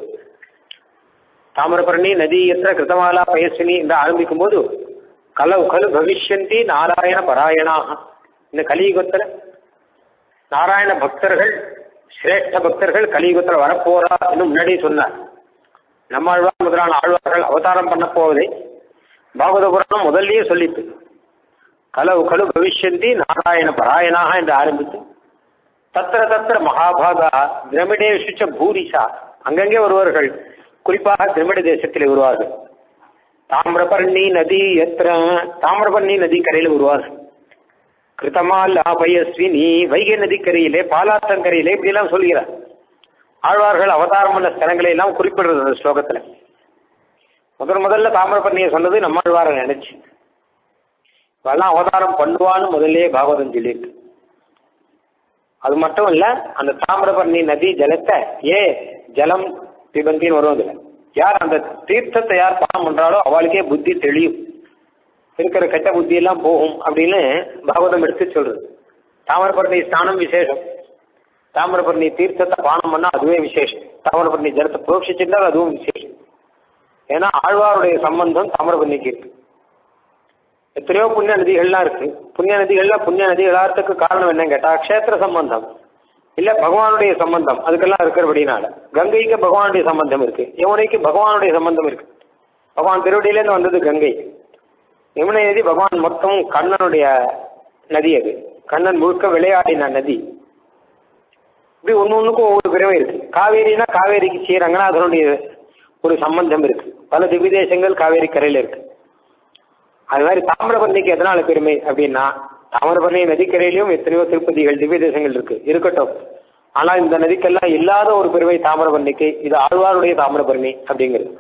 தாமிரபரணி நதி எத்த கிருத்தமாலா பயஸ்வினி என்று ஆரம்பிக்கும் போது, கலவு கலு பவிஷ்யந்தி நாராயண பராயணாக, இந்த கலியுகத்தில் நாராயண பக்தர்கள் சிரேஷ்ட பக்தர்கள் கலியுகத்தில் வரப்போறா என்று முன்னாடி சொன்னார். நம்மாழ்வார் முதலான ஆழ்வார்கள் அவதாரம் பண்ண போவதை பாகவத புராணம் முதல்லயே சொல்லிட்டு, கலவு கலு பவிஷ்யந்தி நாராயண பராயணாக என்று ஆரம்பித்து, தத்திர தத்திர மகாபாகா திரமிடேஷுச்ச பூரிஷா, அங்கங்கே வருவார்கள். குறிப்பாக திரமிட தேசத்தில் வருவார்கள். தாமிரபரணி நதி எத்திர, தாமிரபரணி நதி கரையில் வருவார்கள். கிருத்தமாலா பயஸ்வினி, வைகை நதிக்கரையிலே பாலாத்தங்கரையிலே இப்படிலாம் சொல்கிறார். ஆழ்வார்கள் அவதாரம் பண்ண ஸ்தலங்களை எல்லாம் குறிப்பிடுறது அந்த ஸ்லோகத்துல. முதல் முதல்ல தாமிரபரணியை சொன்னது நம்மாழ்வாரை நினைச்சு, இப்பெல்லாம் அவதாரம் பண்ணுவான்னு முதல்லே பாகவதம் சொல்லியிருக்கு. அது மட்டும் இல்ல, அந்த தாமிரபரணி நதி ஜலத்தை ஏ ஜலம் பிபந்தின்னு வருவதில்லை. யார் அந்த தீர்த்தத்தை யார் பானம் பண்றாலோ அவளுக்கே புத்தி தெளியும், இருக்கிற கெட்ட புத்தி எல்லாம் போகும் அப்படின்னு பாகவதம் எடுத்து சொல்றது. தாமிரபரணி ஸ்நானம் விசேஷம், தாமிரபரணி தீர்த்தத்தை பானம் பண்ணா அதுவே விசேஷம், தாமிரபரணி ஜலத்தை புரோட்சிச்சிருந்தால் அதுவும் விசேஷம். ஏன்னா ஆழ்வாருடைய சம்பந்தம் தாமிரபரணிக்கு இருக்கு. எத்தனையோ புண்ணிய நதிகள்லாம் இருக்கு. புண்ணிய நதிகள்லாம் புண்ணிய நதிகளாகிறதுக்கு காரணம் என்னன்னு கேட்டா க்ஷேத்திர சம்பந்தம் இல்ல பகவானுடைய சம்பந்தம் அதுக்கெல்லாம் இருக்கிறபடினால. கங்கைக்கு பகவானுடைய சம்பந்தம் இருக்கு, யமுனைக்கு பகவானுடைய சம்பந்தம் இருக்கு. பகவான் திருவடியிலேருந்து வந்தது கங்கை. யமுனை நதி பகவான் மொத்தம் கண்ணனுடைய நதி, அது கண்ணன் முழுக்க விளையாடின நதி. இப்படி ஒன்று ஒன்றுக்கும் ஒவ்வொரு பிறவை இருக்கு. காவேரினா காவேரிக்கு ஸ்ரீ ரங்கநாதனுடைய ஒரு சம்பந்தம் இருக்கு. பல திவ்ய தேசங்கள் காவேரி கரையில் இருக்கு. அது மாதிரி தாமிரபரணிக்கு எதனால பெருமை அப்படின்னா, தாமிரபரணி நதிக்கரையிலையும் எத்தனையோ திருப்பதிகள் திவ்ய தேசங்கள் இருக்கு, இருக்கட்டும். ஆனா இந்த நதிக்கெல்லாம் இல்லாத ஒரு பெருமை தாமிரபரணிக்கு. இது ஆழ்வாருடைய தாமிரபரணி அப்படிங்கிறது.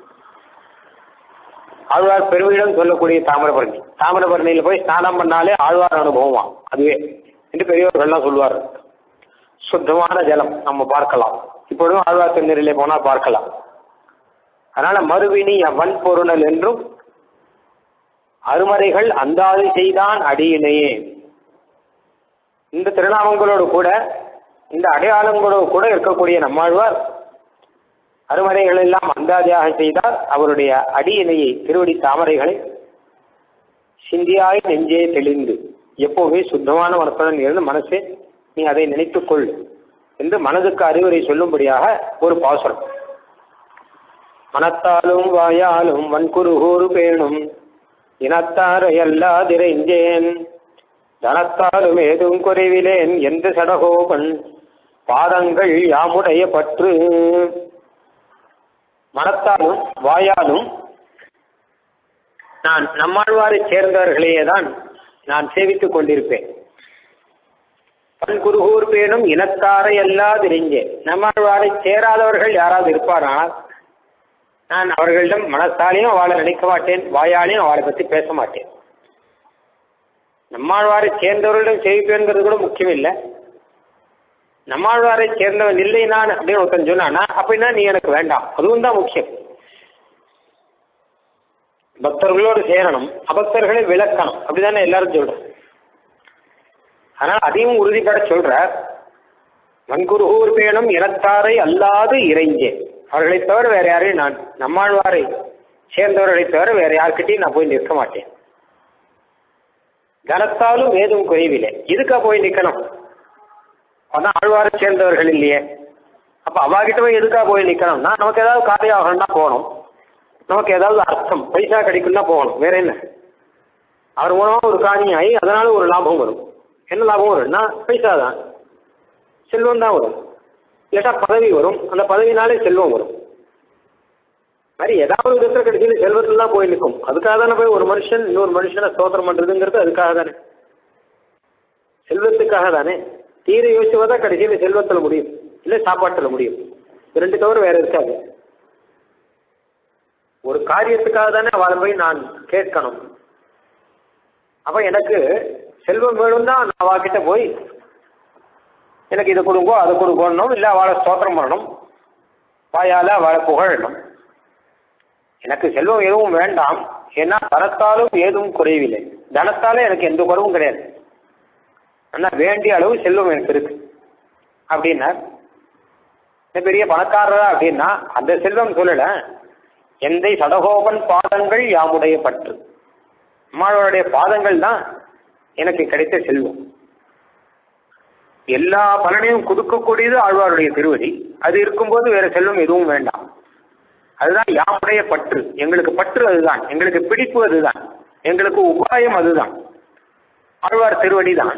ஆழ்வார் பெருமையிடம் சொல்லக்கூடிய தாமிரபரணி. தாமிரபரணியில போய் ஸ்நானம் பண்ணாலே ஆழ்வார் அனுபவமா அதுவே என்று பெரியவர்கள்லாம் சொல்லுவார். சுத்தமான ஜலம் நம்ம பார்க்கலாம், இப்பொழுதும் ஆழ்வார் திருநெறிலே போனா பார்க்கலாம். அதனால மறுவினி வன் பொருணல் என்றும் அருமறைகள் அந்தாதி செய்தான் அடியினையே. இந்த திருநாமங்களோடு கூட இந்த அடையாளங்களோடு கூட இருக்கக்கூடிய நம்மாழ்வார் அருமறைகள் எல்லாம் அந்தாதியாக செய்தார். அவருடைய அடியினையை திருவடி தாமரைகளை சிந்தியாய் நெஞ்சே தெளிந்து எப்போவே சுத்தமான மனத்துடன் இருந்து மனசே நீ அதை நினைத்துக்கொள் என்று மனதுக்கு அறிவுரை சொல்லும்படியாக ஒரு பாசுரம். மனத்தாலும் வாயாலும் வன்குருகூறு பேணும் இனத்தாரையல்லாதிரைஞ்சேன் தனத்தாலும் ஏதும் குறைவிலேன் எந்த சடகோபன் பாதங்கள் யாமுடைய பற்று. மனத்தாலும் வாயாலும் நான் நம்மாழ்வாரை சேர்ந்தவர்களையே தான் நான் சேவித்துக் கொண்டிருப்பேன். பன்குருகூர் பேணும் இனத்தாரை அல்லாதிரைஞ்சேன். நம்மாழ்வாரை சேராதவர்கள் யாராவது இருப்பாரானால் நான் அவர்களிடம் மனத்தாலையும் அவளை நினைக்க மாட்டேன், வாயாலையும் அவளை பற்றி பேச மாட்டேன். நம்மாழ்வாரை சேர்ந்தவர்களிடம் சேவிப்பேங்கிறது கூட முக்கியம் இல்லை. நம்மாழ்வாரை சேர்ந்தவன் இல்லை நான் அப்படின்னு ஒருத்தன் சொன்னானா அப்படின்னா நீ எனக்கு வேண்டாம், அதுவும் தான் முக்கியம். பக்தர்களோடு சேரணும், அபக்தர்களை விளக்கணும், அப்படிதானே எல்லாரும் சொல்றோம். ஆனால் அதையும் உறுதிப்பட சொல்ற, வன்குருகூர் பேணும் இனத்தாரை அல்லாது இறைஞ்சேன். அவர்களை தவிர வேற யாரையும் நான் நம்மாழ்வாரை சேர்ந்தவர்களை தவிர வேற யார்கிட்டையும் நான் போய் நிற்க மாட்டேன். கனத்தாலும் ஏதும் குறைவில்லை. இதுக்கா போய் நிற்கணும்? அதான் ஆழ்வாரை சேர்ந்தவர்கள் இல்லையே. அப்ப அவாகிட்ட போய் எதுக்கா போய் நிற்கணும்னா நமக்கு ஏதாவது காரியம் ஆகணும்னா போகணும், நமக்கு ஏதாவது அர்த்தம் பைசா கிடைக்கும்னா போகணும், வேற என்ன? அவர் மூலமா ஒரு காரியம் ஆகி அதனால ஒரு லாபம் வரும். என்ன லாபம் வரும்னா பைசா தான், செல்வம் தான் வரும். இல்லாட்டா பதவி வரும், அந்த பதவினாலே செல்வம் வரும். மாதிரி ஏதாவது விதத்தில் கிடைச்சி செல்வத்தில் தான் போய் நிற்கும். அதுக்காக தானே போய் ஒரு மனுஷன் இன்னொரு மனுஷனை ஸ்தோத்திரம் பண்றதுங்கிறது அதுக்காக தானே, செல்வத்துக்காக தானே. தீர யோசிச்சுவதா கடைசியில் செல்வத்தில் முடியும், இல்லை சாப்பாட்டில் முடியும். ரெண்டு தவிர வேற இருக்காது. ஒரு காரியத்துக்காக தானே அவளை போய் நான் கேட்கணும். அப்ப எனக்கு செல்வம் வேணும் தான் நான் அவகிட்ட போய் எனக்கு இதை கொடுங்கோ அதை கொடுக்கணும், இல்லை அவளை ஸ்தோத்திரம் பண்ணணும். வாயால அவளை புகழணும். எனக்கு செல்வம் எதுவும் வேண்டாம், ஏன்னா தனத்தாலும் ஏதும் குறைவில்லை, தனத்தாலே எனக்கு எந்த குறவும் கிடையாது, ஆனால் வேண்டிய அளவு செல்வம் எனக்கு இருக்கு அப்படின்னா பெரிய பணக்காரரா அப்படின்னா அந்த செல்வம் சொல்லல, எந்த சடகோபன் பாதங்கள் யாமுடைய பற்று, அம்மாளுடைய பாதங்கள் தான் எனக்கு கிடைத்த செல்வம். எல்லா பலனையும் கொடுக்கக்கூடியது ஆழ்வாருடைய திருவடி. அது இருக்கும்போது வேற செல்வம் எதுவும் வேண்டாம். அதுதான் யாமுடைய பற்று. எங்களுக்கு பற்று அதுதான், எங்களுக்கு பிடிப்பு அதுதான், எங்களுக்கு உபாயம் அதுதான், ஆழ்வார் திருவடி தான்.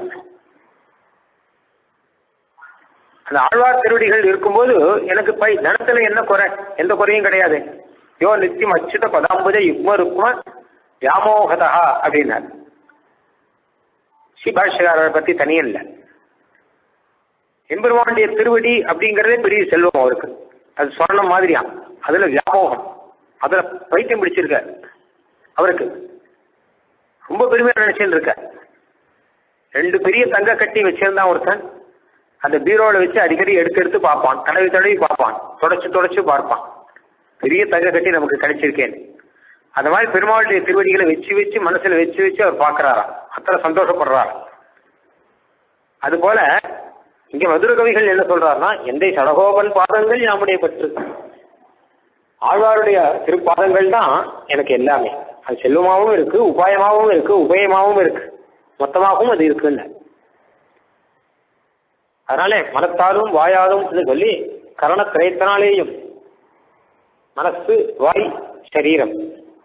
அந்த ஆழ்வார் திருவடிகள் இருக்கும்போது எனக்கு பை தனத்துல என்ன குறை, எந்த குறையும் கிடையாது. யோ நித்தியம் அச்சுத பதாம்புஜ யுக்ம ருக்ம வியாமோகதா அப்படின்னார். ஸ்ரீபாஷ்யக்காரரை பத்தி தனியும் இல்லை. எம்பெருமானுடைய திருவடி அப்படிங்கிறதே பெரிய செல்வம் அவருக்கு. அது சொர்ணம் மாதிரியா, அதுல வியாமோகம், அதுல பைத்தியம் பிடிச்சிருக்க அவருக்கு. ரொம்ப பெருமையா நினைச்சுட்டு இருக்க. ரெண்டு பெரிய தங்க கட்டி வச்சிருந்தான் ஒருத்தன். அந்த பீரோவில் வச்சு அடிக்கடி எடுத்து எடுத்து பார்ப்பான், தடவி தடவி பார்ப்பான், தொடச்சு தொடச்சு பார்ப்பான். பெரிய தங்க கட்டி நமக்கு கிடைச்சிருக்கேன். அந்த மாதிரி பெருமாளுடைய திருவடிகளை வச்சு வச்சு மனசுல வச்சு வச்சு அவர் பார்க்கிறாரா, அத்தனை சந்தோஷப்படுறாரு. அது போல இங்க மதுர கவிகள் என்ன சொல்றாருன்னா, எந்தை சடகோபன் பாதங்கள் நம்முடைய பற்று. ஆழ்வாருடைய திருப்பாதங்கள் தான் எனக்கு எல்லாமே. அது செல்வமாகவும் இருக்கு, உபாயமாகவும் இருக்கு, உபயமாகவும் இருக்கு, மொத்தமாகவும் அது இருக்குன்னு. அதனால மனத்தாலும் வாயாலும் சொல்லி கரணத்திரயத்தினாலேயும், மனசு வாய் சரீரம்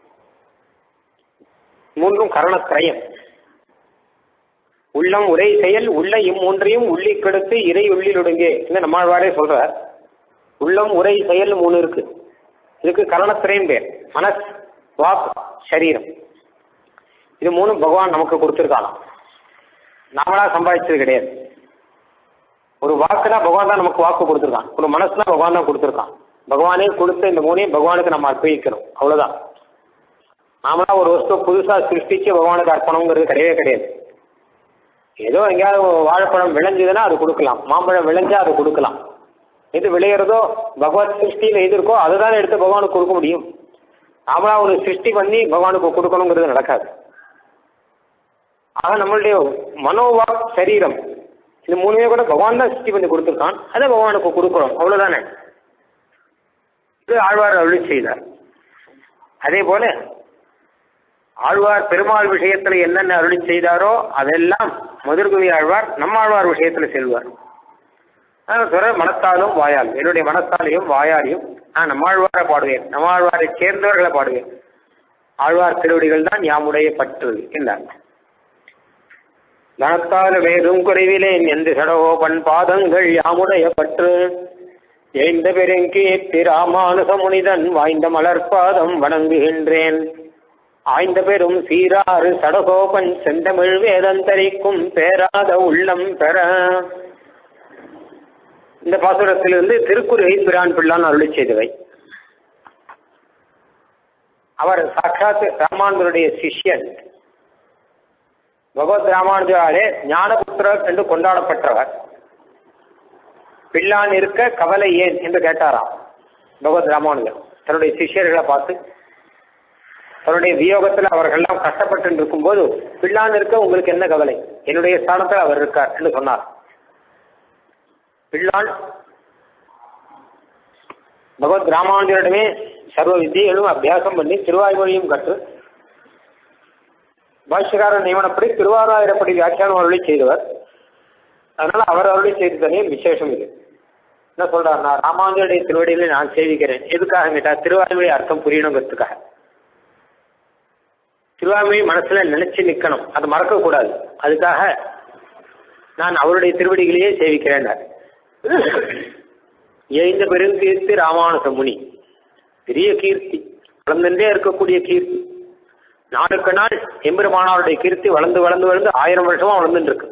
மூன்றும் கரணத்திரயம். உள்ளம் உரை செயல் உள்ள இம்மூன்றையும் உள்ளி கெடுத்து இறை உள்ளில் ஒடுங்கே இந்த நம்மாழ்வாரே சொல்றார். உள்ளம் உரை செயல் மூணு இருக்கு, இதுக்கு கரணத்திரயம் பேர். மனஸ் வாக் சரீரம், இது மூணு பகவான் நமக்கு கொடுத்துருக்காங்க, நாமளா சம்பாதிச்சது கிடையாது. ஒரு வாக்குனா பகவான் தான் நமக்கு வாக்கு கொடுத்துருக்கான், ஒரு மனசுனா பகவான் தான் கொடுத்துருக்கான். பகவானே கொடுத்த இந்த மூணையும் பகவானுக்கு நம்ம அர்ப்பணிக்கணும், அவ்வளவுதான். நாமளா ஒரு வஸ்து புதுசா சிருஷ்டிச்சு பகவானுக்கு அர்ப்பணம்ங்கிறது கிடையவே கிடையாது. ஏதோ எங்கேயாவது வாழைப்பழம் விளைஞ்சதுன்னா அது கொடுக்கலாம், மாம்பழம் விளைஞ்சா அது கொடுக்கலாம். எது விளையிறதோ பகவத் சிருஷ்டியில் எது இருக்கோ அதுதான் எடுத்து பகவானுக்கு கொடுக்க முடியும். நாமளா ஒரு சிருஷ்டி பண்ணி பகவானுக்கு கொடுக்கணுங்கிறது நடக்காது. ஆக நம்மளுடைய மனோவாக் சரீரம் இந்த மூணுமே கூட பகவான் தான் சிருஷ்டி பண்ணி கொடுத்துருக்கான், அதை பகவானுக்கு கொடுக்குறோம், அவ்வளவுதானே. இது ஆழ்வார் அருளி செய்தார். அதே போல ஆழ்வார் பெருமாள் விஷயத்துல என்னென்ன அருளி செய்தாரோ அதெல்லாம் மதுரகவி ஆழ்வார் நம்மாழ்வார் விஷயத்துல செல்வார். சொல்ற மனத்தாலும் வாயால், என்னுடைய மனத்தாலையும் வாயாலையும் நான் நம்மாழ்வாரை பாடுவேன், நம்மாழ்வாரை சேர்ந்தவர்களை பாடுவேன். ஆழ்வார் திருவடிகள் தான் யாமுடைய பற்று என்றார். தனத்தால் வேறும் குறைவிலேன் என்று சடகோபன் பாதங்கள் யாமுடைய பற்று. எய்ந்த பெருங்கீர்த்தி ராமானுச முனிதன் வாய்ந்த மலர்பாதம் வணங்குகின்றேன். ஆய்ந்த பெரும் சீராறு சடகோபன் செந்தமிழ் வேதந்தரிக்கும் பேராத உள்ளம் பெற. இந்த பாசுரத்திலிருந்து திருக்குறளை பிரான் பிள்ளான் அருளி செய்தவை. அவர் சாட்சாத் ராமானுஜருடைய சிஷ்யன். பகவத் ராமானுஜாலே ஞானபுத்திரர் என்று கொண்டாடப்பட்டவர். பிள்ளான் இருக்க கவலை ஏன் என்று கேட்டாராம் பகவத் ராமானுஜர் தன்னுடைய சிஷ்யர்களை பார்த்து. தன்னுடைய வியோகத்தில் அவர்கள்லாம் கஷ்டப்பட்டு இருக்கும் போது, பிள்ளான் இருக்க உங்களுக்கு என்ன கவலை, என்னுடைய ஸ்தானத்தில் அவர் இருக்கார் என்று சொன்னார். பிள்ளான் பகவத் ராமானுஜரிடமே சர்வ வித்தியைகளும் அபியாசம் பண்ணி திருவாய்மொழியும் கற்று பாஷ்யக்காரர் நியமனப்படி திருவாராயிரப்படி வியாக்கியானம் அருளி செய்தவர். அதனால அவர் அருளி செய்ததனே விசேஷம். இது என்ன சொல்றார், நான் ராமானுஜருடைய திருவடியில நான் சேவிக்கிறேன். எதுக்காக கேட்டா திருவாய்மொழி அர்த்தம் புரியணுங்கிறதுக்காக. திருவாய்மொழி மனசுல நினைச்சு நிற்கணும், அதை மறக்க கூடாது. அதுக்காக நான் அவருடைய திருவடிகளையே சேவிக்கிறேன். எழுந்த பெருங்கீர்த்தி ராமானுஜ முனி, பெரிய கீர்த்தி, வளர்ந்துட்டே இருக்கக்கூடிய கீர்த்தி. நாளுக்கு நாள் எம்பெருமானாருடைய கீர்த்தி வளர்ந்து வளர்ந்து வளர்ந்து ஆயிரம் வருஷமா வளர்ந்துட்டு இருக்கு.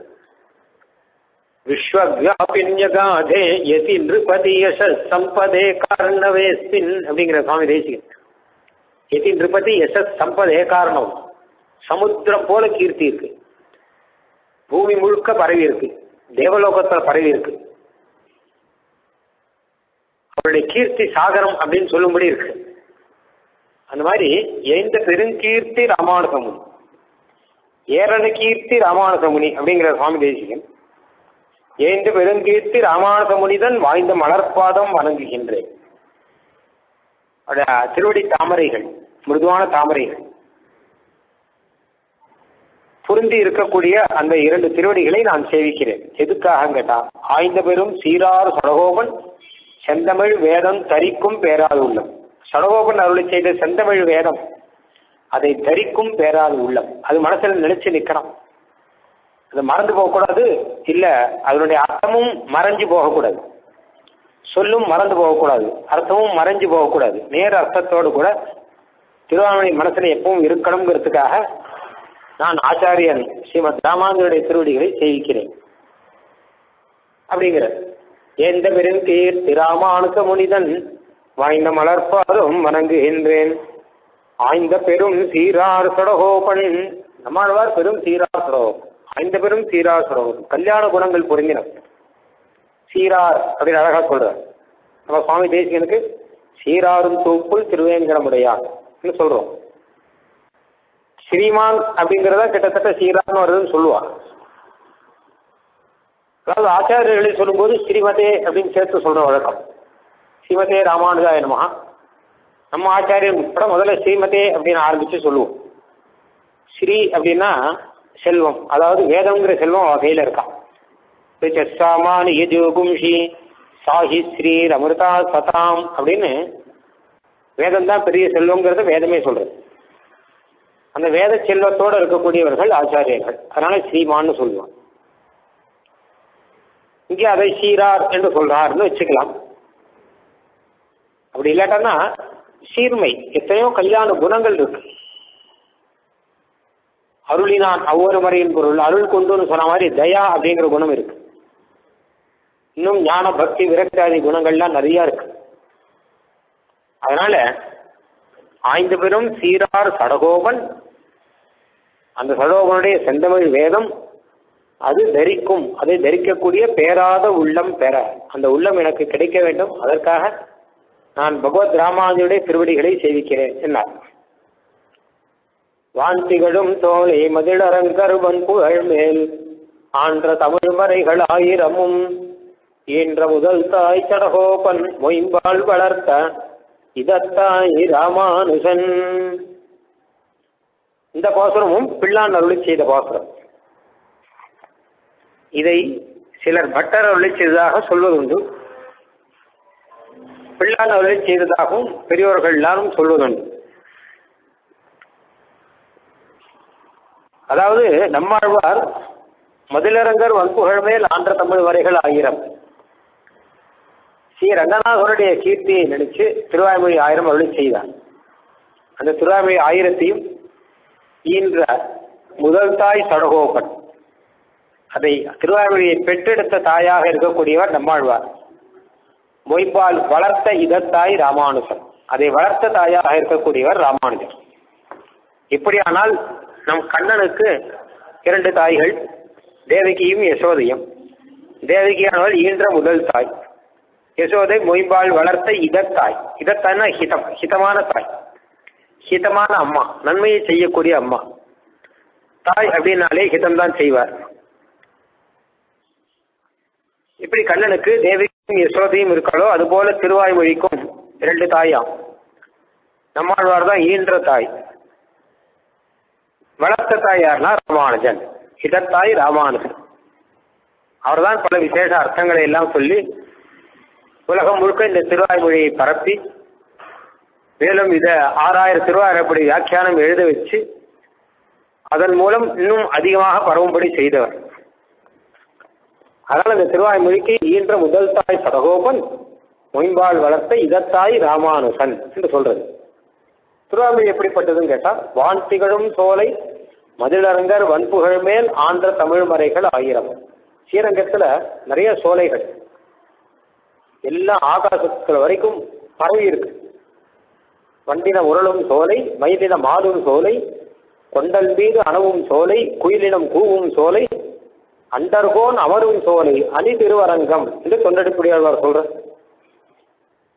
விஸ்வவியாபின்யகாதே யதி நிருபதி யச சம்பதே காரணவேஸ்மின் அப்படிங்கிற சுவாமி தேசிகன். யதி நிருபதி யச சம்பதே காரணம். சமுத்திரம் போல கீர்த்தி இருக்கு, பூமி முழுக்க பரவி இருக்கு, தேவலோகத்தில் பரவி இருக்கு. அவருடைய கீர்த்தி சாகரம் அப்படின்னு சொல்லும்படி இருக்கு. அந்த மாதிரி எந்த பெருங்கீர்த்தி ராமானுசமுனி, ஏரண கீர்த்தி ராமானுசமுனி அப்படிங்கிற சுவாமி தேசிகன். ஏந்த பெருங்கீர்த்தி ராமானுசமுனிதன் வாய்ந்த மலர்பாதம் வணங்குகின்றேன். திருவடி தாமரைகள், மிருதுவான தாமரைகள் புரிந்து இருக்கக்கூடிய அந்த இரண்டு திருவடிகளை நான் சேவிக்கிறேன். எதுக்காக கேட்டா, ஆய்ந்த பெரும் சீரார் சடகோபன் செந்தமிழ் வேதம் தரிக்கும் பேராது உள்ளம். சடகோபன் அருளை செய்த செந்தமிழ் வேதம் அதை தரிக்கும் பேராது உள்ளம். அது மனசுல நினைச்சு நிற்கணும். அது மறந்து போகக்கூடாது. இல்ல அதனுடைய அர்த்தமும் மறைஞ்சு போகக்கூடாது, சொல்லும் மறந்து போகக்கூடாது, அர்த்தமும் மறைஞ்சு போகக்கூடாது. நேர அர்த்தத்தோடு கூட திருவாரூரை மனசுல எப்பவும் இருக்கணுங்கிறதுக்காக நான் ஆச்சாரியன் ஸ்ரீமத் ராமானுஜருடைய திருவடிகளை சேவிக்கிறேன் அப்படிங்கிற. எந்த பெருங்கீர்த்தி ராமானுஜ முனிதன் வாய்ந்த மலர்பாதம் வணங்குகின்றேன். ஆய்ந்த பெரும் சீரார் சடகோபன், நம்மாழ்வார் பெரும் சீரார் சடகோபன், ஆய்ந்த பெரும் சீரார் சடகோபன், கல்யாண குணங்கள் பொருந்தினர். சீரார் அப்படின்னு அழகா சொல்றார். நம்ம சுவாமி தேசிகனுக்கு சீராரும் தூப்புள் திருவேங்கடமுடையார் சொல்றோம். ஸ்ரீமான் அப்படிங்கிறத கிட்டத்தட்ட சீரான்னு வருதுன்னு சொல்லுவாங்க. அதாவது ஆச்சாரியர்களை சொல்லும்போது ஸ்ரீமதே அப்படின்னு சேர்த்து சொல்ற வழக்கம். ஸ்ரீமதே ராமானுஜாய நமஹ. நம்ம ஆச்சாரியர் உட்பட முதல்ல ஸ்ரீமதே அப்படின்னு ஆரம்பிச்சு சொல்லுவோம். ஸ்ரீ அப்படின்னா செல்வம், அதாவது வேதம்ங்கிற செல்வம் அவ கையில இருக்கான். யஜோகும்ஷி சாஹி ஸ்ரீர் அமிர்தா சதாம் அப்படின்னு வேதம் தான் பெரிய செல்வங்கிறத வேதமே சொல்றது. அந்த வேத செல்வத்தோடு இருக்கக்கூடியவர்கள் ஆச்சாரியர்கள், அதனால ஸ்ரீமான்னு சொல்லுவான். இங்கே அதை சீரார் என்று சொல்றாருன்னு வச்சுக்கலாம். அப்படி இல்லாட்டன்னா சீர்மை, எத்தனையோ கல்யாண குணங்கள் இருக்கு. அருளினான் ஒவ்வொரு முறையின் பொருள் அருள் கொண்டுன்னு சொன்ன மாதிரி தயா அப்படிங்கிற குணம் இருக்கு. இன்னும் ஞான பக்தி விரக்தாதி குணங்கள்லாம் நிறைய இருக்கு. அதனால ஆய்ந்து பெரும் சீரார் சடகோபன், அந்த சடகோபனுடைய செந்தமிழ் வேதம் அது தரிக்கும், அதை தரிக்கக்கூடிய பேராத உள்ளம் பெற, அந்த உள்ளம் எனக்கு கிடைக்க வேண்டும். அதற்காக நான் பகவத் ராமானுஜருடைய திருவடிகளை சேவிக்கிறேன் என்னார். வாந்திகளும் தோலை மதிலரங்கர் வன்புகழ் மேல் ஆன்ற தமிழ் மறைகள் ஆயிரமும் ஈன்ற முதல் தாய் சடகோபன் மொயம்பால் வளர்த்த இதத்தாய் ராமானுஜன். இந்த பாசுரமும் பிள்ளான் அருளி செய்த பாசுரம். இதை சிலர் பட்டர் அருளி செய்ததாக சொல்வதுண்டு, பிள்ளான் அருளி செய்ததாகவும் பெரியோர்கள் எல்லாரும் சொல்வதுண்டு. அதாவது நம்மாழ்வார் மதிலரங்கர் வன்புகழ் மேல் ஆன்ற தமிழ் வரைகள் ஆயிரம், ஸ்ரீ ரங்கநாதருடைய கீர்த்தியை நினைச்சு திருவாய்மொழி ஆயிரம் அருளி செய்தார். அந்த திருவாய்மொழி ஆயிரத்தையும் ஈன்ற முதல் தாய் சடகோபன், அதை திருவாய்மொழியை பெற்றெடுத்த தாயாக இருக்கக்கூடியவர் நம்மாழ்வார். மொய்பால் வளர்த்த இதத்தாய் ராமானுஜன், அதை வளர்த்த தாயாக இருக்கக்கூடியவர் ராமானுஜர். இப்படியானால் நம் கண்ணனுக்கு இரண்டு தாய்கள், தேவகியும் யசோதையும். தேவகியானவள் ஈன்ற முதல் தாய், யசோதை மொய்பால் வளர்த்த இதத்தாய். இதத்தாய்னா ஹிதம், ஹிதமான தாய், ஹிதமான அம்மா, நன்மையை செய்யக்கூடிய அம்மா. தாய் அப்படின்னாலே ஹிதம் தான் செய்வார். இப்படி கண்ணனுக்கு தேவகியும் யசோதையும் இருக்காளோ அதுபோல திருவாய்மொழிக்கும் இரண்டு தாயாம். நம்மாழ்வார் தான் ஈன்ற தாய். வளர்த்த தாய் யார்னா ராமானுஜன், ஹிதத்தாய் ராமானுஜன். அவர்தான் பல விசேஷ அர்த்தங்களை எல்லாம் சொல்லி உலகம் முழுக்க இந்த திருவாய்மொழியை பரப்பி, மேலும் இதை ஆறாயிரம் திருவாரப்படி வியாக்கியானம் எழுத வச்சு அதன் மூலம் இன்னும் அதிகமாக பரவும்படி செய்தவர். அதனால் இந்த திருவாய்மொழிக்கு ஈன்ற முதல் தாய் சடகோபன், மொயம்பால் வளர்த்த இதத்தாய் ராமானுஜன் என்று சொல்றது. திருவாய்மொழி எப்படிப்பட்டதுன்னு கேட்டா, வான் திகழும் சோலை மதிலரங்கர் வன்புகழ் மேல் ஆன்ற தமிழ் மறைகள் ஆயிரம். ஸ்ரீரங்கத்துல நிறைய சோலைகள் எல்லாம் ஆகாசத்துல வரைக்கும் பரவி இருக்கு. வண்டின உருளும் சோலை, மயிலின மாடும் சோலை, கொண்டல் மீது அணவும் சோலை, குயிலினம் கூவும் சோலை, அண்டர்கோன் அமரும் சோலை, அணி திருவரங்கம் என்று தொண்டடிப்புடையார் சொல்ற.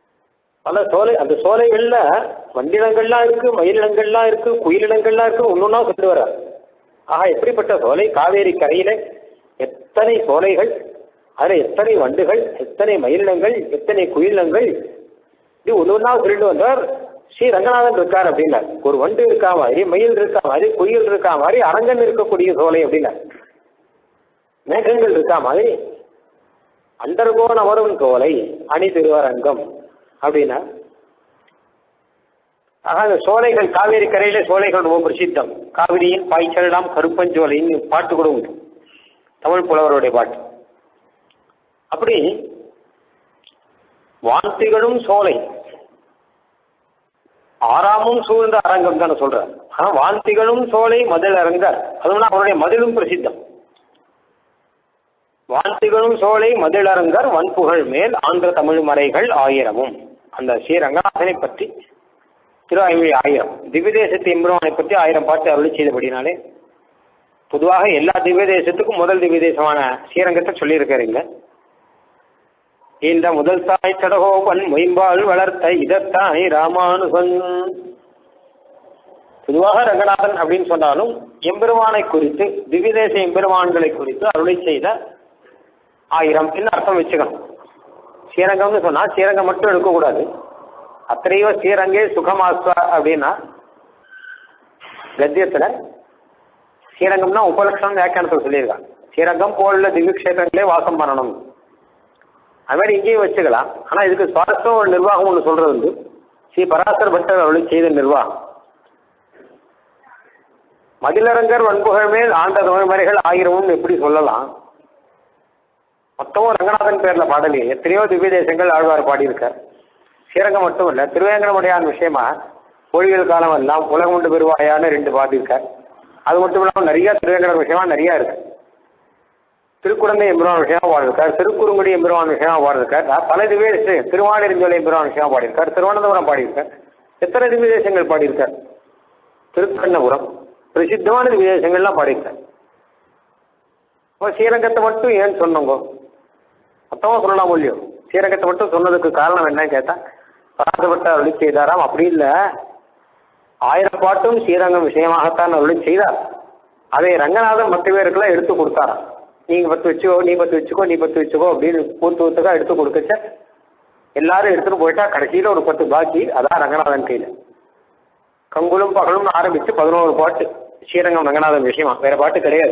பல சோலை, அந்த சோலைகள்ல வண்டினங்கள்லாம் இருக்கு, மயிலினங்கள்லாம் இருக்கு, குயிலினங்கள்லாம் இருக்கு, ஒன்னொன்னா சொல்லிட்டு வர. ஆஹா, எப்படிப்பட்ட சோலை! காவேரி கரையில எத்தனை சோலைகள், அதுல எத்தனை வண்டுகள், எத்தனை மயிலினங்கள், எத்தனை குயிலினங்கள், இது ஒன்று ஒன்றா சொல்லிட்டு வந்தார். ஸ்ரீ ரங்கநாதன் இருக்கார் அப்படின்னா, ஒரு வண்டு இருக்கா மாதிரி, மயில் இருக்கா மாதிரி, குயில் இருக்கா மாதிரி, அரங்கன் இருக்கக்கூடிய சோலை அப்படின்னா, மேகங்கள் இருக்கா மாதிரி, அண்டர்கோன் அமரும் சோலை அணி திருவரங்கம் அப்படின்னா. ஆக அந்த சோலைகள், காவேரி கரையில சோலைகள் ரொம்ப பிரசித்தம். காவிரியின் பாய்ச்சலாம் கருப்பஞ்சோலைன்னு பாட்டு கூட உண்டு, தமிழ் புலவருடைய பாட்டு. அப்படி வான்திகளும் சோலை, ஆறாமும் சூழ்ந்த அரங்கம் தானே சொல்றார். ஆனா வான்திகளும் சோலை மதில் அரங்கர், அதுவும் அவருடைய மதிலும் பிரசித்தம். வான்திகளும் சோலை மதில் அரங்கர் வன்புகழ் மேல் ஆந்திர தமிழ் மறைகள் ஆயிரமும். அந்த ஸ்ரீ ரங்கநாதனை பற்றி திருவாய்மொழி ஆயிரம், திவ்ய தேசத்து எம்பெருமானை பற்றி ஆயிரம் பாட்டு அருளி செய்தபடினாலே பொதுவாக எல்லா திவ்ய தேசத்துக்கும் முதல் திவ்ய தேசமான ஸ்ரீரங்கத்தை சொல்லியிருக்காருங்க. இந்த முதல் தாய் சடகோபன் மொயம்பால் வளர்த்த இதத்தாய் ராமானுகன். பொதுவாக ரங்கநாதன் அப்படின்னு சொன்னாலும் எம்பெருமானை குறித்து, திவ்ய தேச எம்பெருமான்களை குறித்து அருளை செய்த ஆயிரம் என்ன அர்த்தம் வச்சுக்கணும். ஸ்ரீரங்கம்னு சொன்னா ஸ்ரீரங்கம் மட்டும் எடுக்கக்கூடாது. அத்தனையோ ஸ்ரீரங்கே சுகமாஸ்வா அப்படின்னா கத்தியத்துல ஸ்ரீரங்கம்னா உபலட்சணம் வியாக்கியானத்தில் சொல்லியிருக்காங்க. ஸ்ரீரங்கம் போல திவ்ய கஷேத்திரங்களே வாசம் பண்ணணும், அது மாதிரி இங்கேயும் வச்சுக்கலாம். ஆனா இதுக்கு சுவாரஸ்யம் ஒரு நிர்வாகம் ஒன்று சொல்றது வந்து ஸ்ரீ பராசர பட்டர் அவளுக்கு செய்த நிர்வாகம். மதிலரங்கர் வன்புகழ் மேல் ஆண்ட தமிழ்மறைகள் ஆயிரமும் எப்படி சொல்லலாம்? மொத்தமும் ரங்கநாதன் பேர்ல பாடலையே எத்தனையோ திவ்ய தேசங்கள் ஆழ்வார் பாடியிருக்கார். ஸ்ரீரங்கம் மட்டும் இல்ல, திருவேங்கடமுடையான் விஷயமா பொழியல் காலம் எல்லாம் உலகம் உண்டு பெருவாயான்னு ரெண்டு பாடியிருக்கார். அது மட்டும் இல்லாமல் நிறைய திருவேங்கடம் விஷயமா நிறைய இருக்கு. திருக்குழந்தை எம்பெருமான் விஷயமா பாடியிருக்கார், திருக்குறுங்குடி எம்பெருமான் விஷயமா பாடியிருக்கார், பல திவ்ய தேசம் திருவாணிரஞ்சோலை எம்பெருமான் விஷயமா பாடியிருக்கார், திருவனந்தபுரம் பாடியிருக்கார், எத்தனை திவ்ய தேசங்கள் பாடியிருக்கார், திருக்கண்ணபுரம் பிரசித்தமான திவ்ய தேசங்கள்லாம் பாடியிருக்கார். இப்போ ஸ்ரீரங்கத்தை மட்டும் ஏன் சொன்னோங்க? மொத்தமாக சொல்லலாம் இல்லையோ? ஸ்ரீரங்கத்தை மட்டும் சொன்னதுக்கு காரணம் என்னன்னு கேட்டா பராசப்பட்ட அருளி செய்தாராம். அப்படி இல்லை, ஆயிரம் பாட்டும் ஸ்ரீரங்கம் விஷயமாகத்தான் அருளி செய்தார். அதை ரங்கநாதன் மற்ற பேருக்கெல்லாம் எடுத்து கொடுத்தாராம். நீங்க பத்து வச்சுக்கோ, நீ பத்து வச்சுக்கோ, நீ பத்து வச்சுக்கோ அப்படின்னு பூத்து ஊத்துக்கா எடுத்து கொடுக்கச்ச எல்லாரும் எடுத்துட்டு போயிட்டா கடைசியில ஒரு பத்து பாக்கி, அதான் ரங்கநாதன் கையில. கங்குலும் பகலும் ஆரம்பிச்சு பதினோரு பாட்டு ஸ்ரீரங்கம் ரங்கநாதன் விஷயமா, வேற பாட்டு கிடையாது.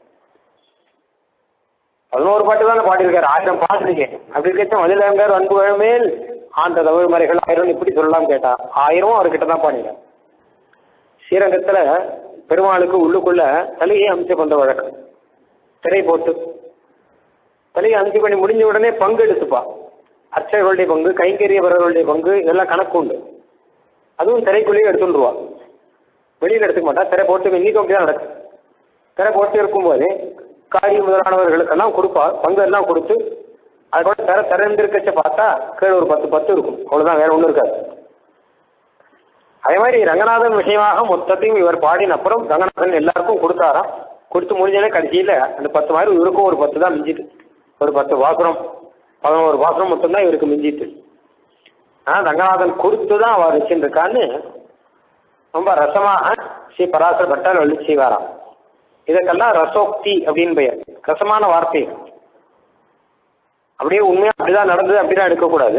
பதினோரு பாட்டு தானே பாடியிருக்காரு, ஆயிரம் பாட்டு இருக்கேன். அப்படி இருக்கச்ச மதிலரங்கர் அன்புகள் மேல் ஆண்ட தமிழ் மறைகள் ஆயிரம் இப்படி சொல்லலாம் கேட்டா ஆயிரமும் அவர்கிட்ட தான் பாடினார். ஸ்ரீரங்கத்துல பெருமாளுக்கு உள்ளுக்குள்ள தலையை அமைச்சு கொண்ட வழக்கம். திரை போட்டு தலையை அமைச்சு பண்ணி முடிஞ்ச உடனே பங்கு எடுத்துப்பா. அர்ச்சகர்களுடைய பங்கு, கைங்கரியவர்களுடைய பங்கு இதெல்லாம் கணக்கு உண்டு. அதுவும் திரைக்குள்ளேயே எடுத்துருவா, வெளியில் எடுத்துக்க மாட்டா. திரை போட்டு இன்னைக்கு அப்படிதான் நடக்கும். திரை போட்டு இருக்கும்போது காரி முதலானவர்களுக்கெல்லாம் கொடுப்பா, பங்கு எல்லாம் கொடுத்து அது கூட திற திறந்திருக்கச்ச பார்த்தா கீழே ஒரு பத்து பத்து இருக்கும், அவ்வளவுதான், வேற ஒன்றும் இருக்காது. அதே மாதிரி ரங்கநாதன் விஷயமாக மொத்தத்தையும் இவர் பாடின அப்புறம் ரங்கநாதன் எல்லாருக்கும் கொடுத்தாராம். கொடுத்து முடிஞ்சோடனே கடைசியில அந்த பத்து மாதிரி இவருக்கும் ஒரு பத்து தான் மிஞ்சிட்டு, ஒரு பத்து பாசுரம் பதினோரு பாசுரம் மட்டும்தான் இவருக்கு மிஞ்சிட்டு. ஆனால் ரங்கநாதன் கொடுத்து தான் அவர் வச்சுருக்கான்னு ரொம்ப ரசமாக ஸ்ரீ பராசர பட்டார் வழி செய்வாராம். இதற்கெல்லாம் ரசோக்தி அப்படின்னு பெயர், ரசமான வார்த்தை. அப்படியே உண்மையா அப்படிதான் நடந்தது அப்படிதான் எடுக்கக்கூடாது.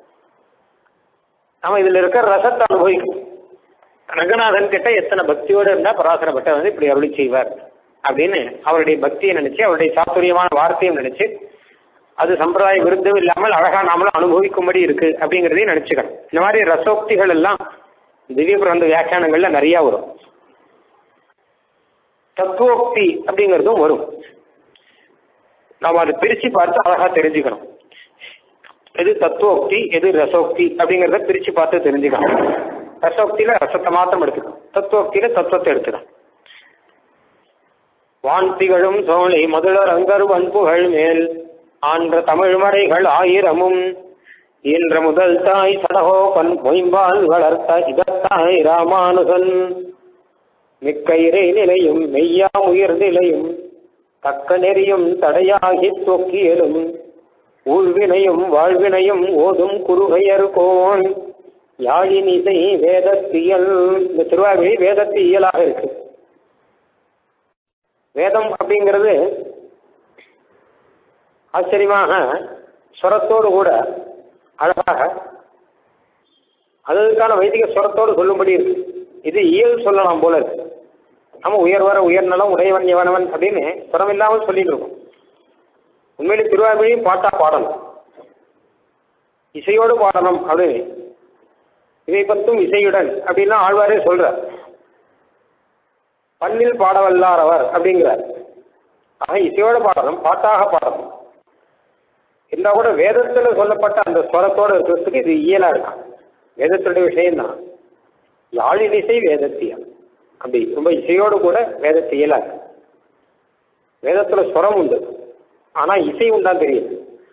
நம்ம இதுல இருக்கிற ரசத்தை அனுபவிக்கும். ரங்கநாதன் கிட்ட எத்தனை பக்தியோடு இருந்தா பராசர பட்டர் வந்து இப்படி அருளி செய்வார் அப்படின்னு அவருடைய பக்தியை நினைச்சு, அவருடைய சாத்துரியமான வார்த்தையும் நினைச்சு, அது சம்பிரதாய விருந்தும் இல்லாமல் அழகா நாமளும் அனுபவிக்கும்படி இருக்கு அப்படிங்கிறதையும் நினைச்சுக்கணும். இந்த மாதிரி ரசோக்திகள் எல்லாம் திவ்ய பிரபந்த வியாக்கியானங்கள்ல நிறைய வரும். தத்துவோக்தி அப்படிங்கிறதும் வரும். நாம் அதை பிரிச்சு பார்த்து அழகா தெரிஞ்சுக்கணும். எது தத்துவோக்தி எது ரசோக்தி அப்படிங்கிறத பிரிச்சு பார்த்து தெரிஞ்சுக்கணும். ரசோக்தியில ரசத்தை மாத்திரம் எடுத்துக்கணும், தத்துவோக்தியில தத்துவத்தை எடுத்துக்கணும். வான்திகளும் சோலை மதுளர் அங்கரு வன்புகள் மேல் ஆன்ற தமிழ் மறைகள் ஆயிரமும் என்ற முதல் தாய் சடகோபன் மொயம்பால் வளர்த்த இதத்தாய் ராமானுகன் மிக்க இறை நிலையும் மெய்யா உயிர் நிலையும் தக்க நெறியும் தடையாகி தொக்கியலும் ஊழ்வினையும் வாழ்வினையும் ஓதும் குருகையர் கோன் யாழின் இசை வேதத்தியல். இந்த திருவாய்மொழி வேதத்து இயலாக இருக்கு. வேதம் அப்படிங்கிறது ஆச்சரியமாக ஸ்வரத்தோடு கூட அழகாக அதற்கான வைதிக ஸ்வரத்தோடு சொல்லும்படி இருக்கு. இது இயல் சொல்லலாம் போல இருக்கு. நம்ம உயர்வர உயர்நலம் உடையவன் எவனவன் அப்படின்னு ஸ்வரம் இல்லாமல் சொல்லிட்டு இருக்கோம். உண்மையிலே திருவாய்மொழியும் பாட்டா பாடணும், இசையோடு பாடணும் அப்படின்னு. இதை பத்தும் இசையுடன் அப்படின்னா ஆழ்வாரே சொல்றார். பண்ணில் பாடவல்லார் அவர் அப்படிங்கிறார். ஆக இசையோடு பாடணும், பாட்டாக பாடணும். இருந்தா கூட வேதத்துல சொல்லப்பட்ட அந்த ஸ்வரத்தோடு இருக்கிறதுக்கு இது இயலா இருக்கான். வேதத்துடைய விஷயம்தான். யாழின் இசை வேதத்தியம் அப்படி ரொம்ப இசையோடு கூட வேதத்தை இயலா இருக்கு. வேதத்துல ஸ்வரம் உண்டு, ஆனா இசை உண்டான்னு தெரியல.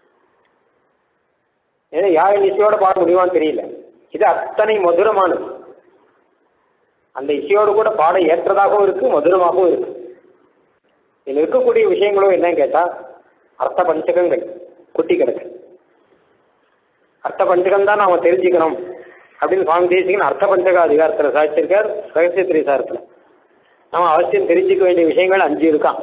ஏன்னா யாழின் இசையோட பாட முடியுமான்னு தெரியல. இது அத்தனை மதுரமானது. அந்த இசையோடு கூட பாட ஏற்றதாகவும் இருக்கு, மதுரமாகவும் இருக்கு. இதில் இருக்கக்கூடிய விஷயங்களும் என்னன்னு கேட்டா அர்த்த பஞ்சகங்கள் குட்டி கிடக்கு. அர்த்த பஞ்சகம் தான் நாம தெரிஞ்சுக்கணும் அப்படின்னு சுவாமி தேசிகன் அர்த்த பஞ்சக அதிகாரத்தில் சாதிச்சிருக்கார். ரகசிய திரைசாரத்தில் நம்ம அவசியம் தெரிஞ்சுக்க வேண்டிய விஷயங்கள் அஞ்சு இருக்கான்.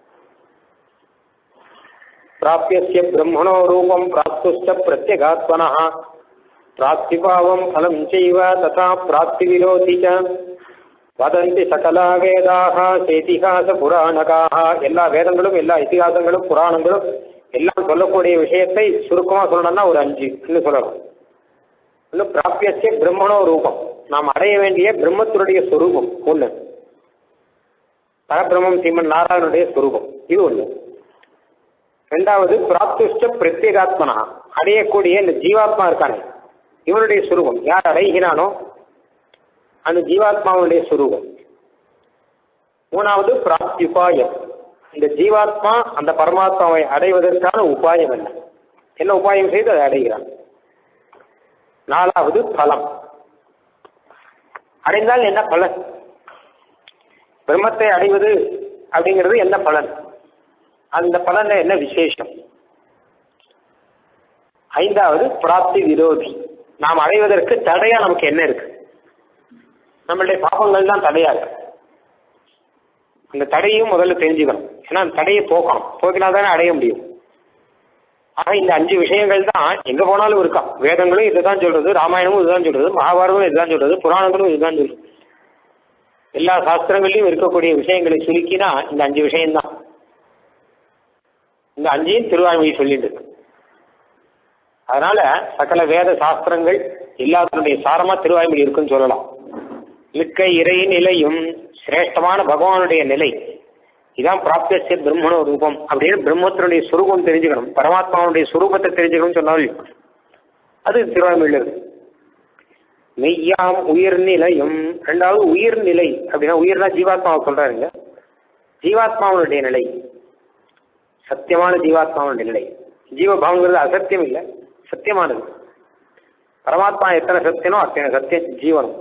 பிராப்திய பிரம்மணோ ரூபம் பிராப்துஷ்ட பிரத்யகாத்மனா பிராப்திபாவம் பலம் செய்வ ததா பிராப்தி விரோதி வதந்தி சகலா வேதாக சேதிகாச புராணகாக. எல்லா வேதங்களும் எல்லா இதிகாசங்களும் புராணங்களும் எல்லாம் சொல்லக்கூடிய விஷயத்தை சுருக்கமாக சொல்லணும்னா ஒரு அஞ்சு இன்னும் சொல்லலாம். இன்னும் பிராப்திய பிரம்மணோ ரூபம், நாம் அடைய வேண்டிய பிரம்மத்தினுடைய சொரூபம் ஒண்ணு. பரபிரம்மம் சீமன் நாராயணனுடைய சொரூபம் இது ஒண்ணு. ரெண்டாவது பிராப்துஷ்ட பிரத்யேகாத்மனா, அடையக்கூடிய இந்த ஜீவாத்மா இருக்கானே இவனுடைய சுரூபம். யார் அடைகிறானோ அந்த ஜீவாத்மாவுடைய சுரூபம். மூணாவது பிராப்தி உபாயம், இந்த ஜீவாத்மா அந்த பரமாத்மாவை அடைவதற்கான உபாயம் என்ன, என்ன உபாயம் செய்து அதை அடைகிறான். நாலாவது பலம், அடைந்தால் என்ன பலன், பிரம்மத்தை அடைவது அப்படிங்கிறது என்ன பலன், அந்த பலன்ல என்ன விசேஷம். ஐந்தாவது பிராப்தி விரோதி, நாம் அடைவதற்கு தடையா நமக்கு என்ன இருக்கு, நம்மளுடைய பாபங்கள் தான் தடையா இருக்கு. அந்த தடையும் முதல்ல தெரிஞ்சுக்கணும். ஏன்னா அந்த தடையை போக்கணும், போக்கினா தானே அடைய முடியும். ஆக இந்த அஞ்சு விஷயங்கள் தான் எங்க போனாலும் இருக்கா. வேதங்களும் இதுதான் சொல்றது, ராமாயணமும் இதுதான் சொல்றது, மகாபாரதமும் இதுதான் சொல்றது, புராணங்களும் இதுதான் சொல்றது. எல்லா சாஸ்திரங்களையும் இருக்கக்கூடிய விஷயங்களை சுருக்கினா இந்த அஞ்சு விஷயம்தான். இந்த அஞ்சையும் திருவாய்மொழி சொல்லிட்டு இருக்கு. அதனால சகல வேத சாஸ்திரங்கள் எல்லாத்தினுடைய சாரமா திருவாய்மொழி இருக்குன்னு சொல்லலாம். மிக்க இறை நிலையும் சிரேஷ்டமான பகவானுடைய நிலை இதான் பிராப்திய பிரம்மண ரூபம் அப்படின்னு பிரம்மத்தினுடைய சுரூபம் தெரிஞ்சுக்கணும், பரமாத்மாவுடைய சுரூபத்தை தெரிஞ்சுக்கணும்னு சொன்னாலும் அது திருவாய்மொழியில் இருக்கு. மெய்யாம் உயிர்நிலையும், ரெண்டாவது உயிர்நிலை அப்படின்னா உயிர்னா ஜீவாத்மாவை சொல்றாருங்க. ஜீவாத்மாவுடைய நிலை சத்தியமான ஜீவாத்மாவுடைய நிலை. ஜீவபாவங்கிறது அசத்தியம் இல்லை, சத்தியமானது. பரமாத்மா எத்தனை சத்தியனோ அத்தனை சத்தியம் ஜீவனம்.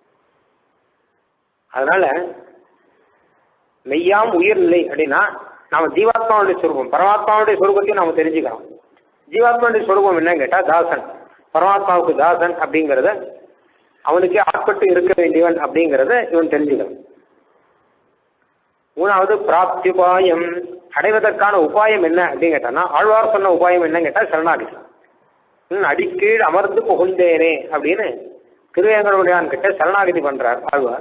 அதனால மெய்யாம் உயிர்நிலை அப்படின்னா நாம ஜீவாத்மாவுடைய சுரூபம் பரமாத்மாவுடைய சுரூபத்தையும் நாம தெரிஞ்சுக்கிறோம். ஜீவாத்மாவுடைய சுரூபம் என்னன்னு கேட்டா தாசன், பரமாத்மாவுக்கு தாசன் அப்படிங்கிறத, அவனுக்கே ஆட்பட்டு இருக்க வேண்டியவன் அப்படிங்கிறத இவன் தெரிஞ்சுக்கணும். மூணாவது பிராப்தி உபாயம், அடைவதற்கான உபாயம் என்ன அப்படின்னு கேட்டான்னா ஆழ்வார் சொன்ன உபாயம் என்னன்னு கேட்டா சரணாகதி. அடிக்கீழ் அமர்ந்து புகுந்தேனே அப்படின்னு திருவேங்கடமுடியான் கிட்ட சரணாகதி பண்றார் ஆழ்வார்.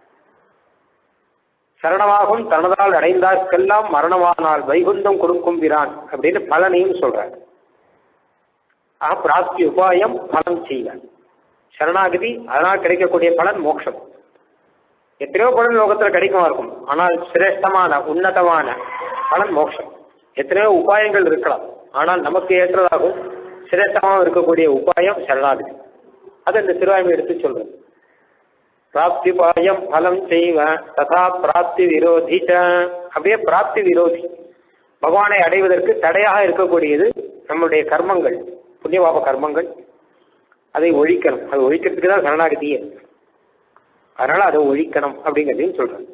சரணமாகும் தனதால் அடைந்தார்க்கெல்லாம் மரணமானால் வைகுந்தம் கொடுக்கும் பிரான் அப்படின்னு பலனையும் சொல்றார். ஆக பிராப்தி உபாயம் பலன் செய்வார். சரணாகதி அதனால் கிடைக்கக்கூடிய பலன் மோட்சம். எத்தனையோ பலன் லோகத்தில் கிடைக்குமா இருக்கும், ஆனால் சிரேஷ்டமான உன்னதமான பலன் மோட்சம். எத்தனையோ உபாயங்கள் இருக்கலாம், ஆனால் நமக்கு ஏற்றதாகவும் சிரேஷ்டமாக இருக்கக்கூடிய உபாயம் சரணாகதி. அதை இந்த திருவாய்மொழி எடுத்து சொல்றது. பிராப்தி உபாயம் பலம் செய்வ ததா பிராப்தி விரோதி, அப்படியே பிராப்தி விரோதி பகவானை அடைவதற்கு தடையாக இருக்கக்கூடியது நம்முடைய கர்மங்கள், புண்ணியபாப கர்மங்கள். அதை ஒழிக்கணும். அதை ஒழிக்கிறதுக்கு தான் சரணாகதியே. அதனால அதை ஒழிக்கணும் அப்படிங்கிறதையும் சொல்றேன்.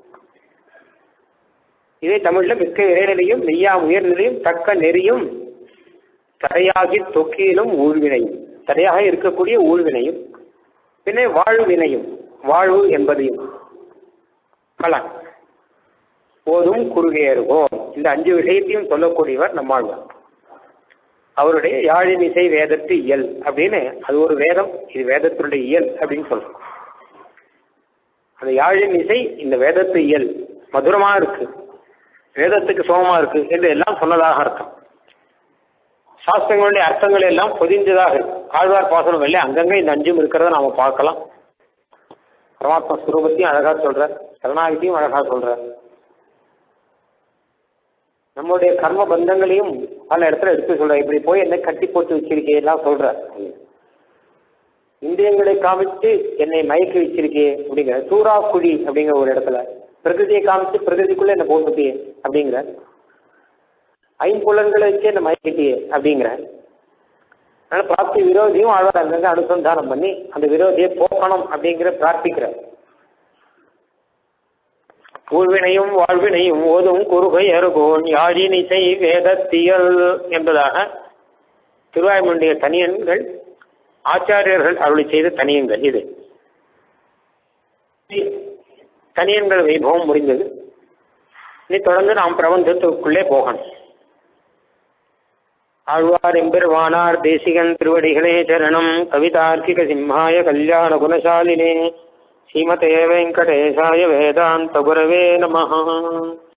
இதே தமிழ்ல மிக்க இறைநிலையும் மெய்யா உயர்நிலையும் தக்க நெறியும் தடையாகி தொக்கியிலும் ஊழ்வினையும், தடையாக இருக்கக்கூடிய ஊழ்வினையும், பின்னே வாழ்வினையும், வாழ்வு என்பதையும் பலன் போதும் குறுகையருகோம், இந்த அஞ்சு விஷயத்தையும் சொல்லக்கூடியவர் நம்மாழ்வார். அவருடைய யாழினிசை வேதத்து இயல் அப்படின்னு, அது ஒரு வேதம், இது வேதத்தினுடைய இயல் அப்படின்னு சொல்றோம். அந்த யாழினிசை இந்த வேதத்து இயல் மதுரமா இருக்கு, வேதத்துக்கு சோகமா இருக்கு என்று எல்லாம் சொன்னதாக அர்த்தம். சாஸ்திரங்களுடைய அர்த்தங்கள் எல்லாம் பொதிஞ்சதாக இருக்கு. ஆழ்வார் பாசனங்கள்ல அங்கங்க இந்த அஞ்சும் இருக்கிறத நாம பார்க்கலாம். பரமாத்மா ஸ்வரூபத்தையும் அழகா சொல்ற, சரணாகதியும் அழகா சொல்ற, நம்முடைய கர்ம பந்தங்களையும் பல இடத்துல எடுத்து சொல்ற. இப்படி போய் என்னை கட்டி போட்டு வச்சிருக்கே எல்லாம் சொல்ற, இந்திரியங்களை காமிச்சு என்னை மயக்கி வச்சிருக்கே அப்படிங்கிற, சூறாக்குழி அப்படிங்கிற ஒரு இடத்துல பிரகிருதியை காமிச்சு பிரகிருதிக்குள்ள என்ன போட்டுட்டியே அப்படிங்கிற, ஐம்புலன்களை வச்சு என்ன மயக்கிட்டியே அப்படிங்கிற. அதனால பிராப்தி விரோதியும் ஆழ்வார் அங்கங்க அனுசந்தானம் பண்ணி அந்த விரோதியை போக்கணும் அப்படிங்கிற பிரார்த்திக்கிற. ஊழ்வினையும் வாழ்வினையும் ஓதும் குறுகை அருகோன் யாழினிசை வேதத்தியல் என்பதாக திருவாய்மொழிய தனியன்கள் ஆச்சாரியர்கள் அருளி செய்த தனியன்கள். இது தனியன்கள் வைபவம் முடிந்தது. இனி தொடர்ந்து நாம் பிரபஞ்சத்துக்குள்ளே போகணும். ஆழ்வார் எம்பெருமானார் தேசிகன் திருவடிகளே சரணம். கவிதார்க்கிக சிம்ஹாய கல்யாண குணசாலினே ஸ்ரீமதே வெங்கடேசாய வேதாந்த குரவே நமஹ.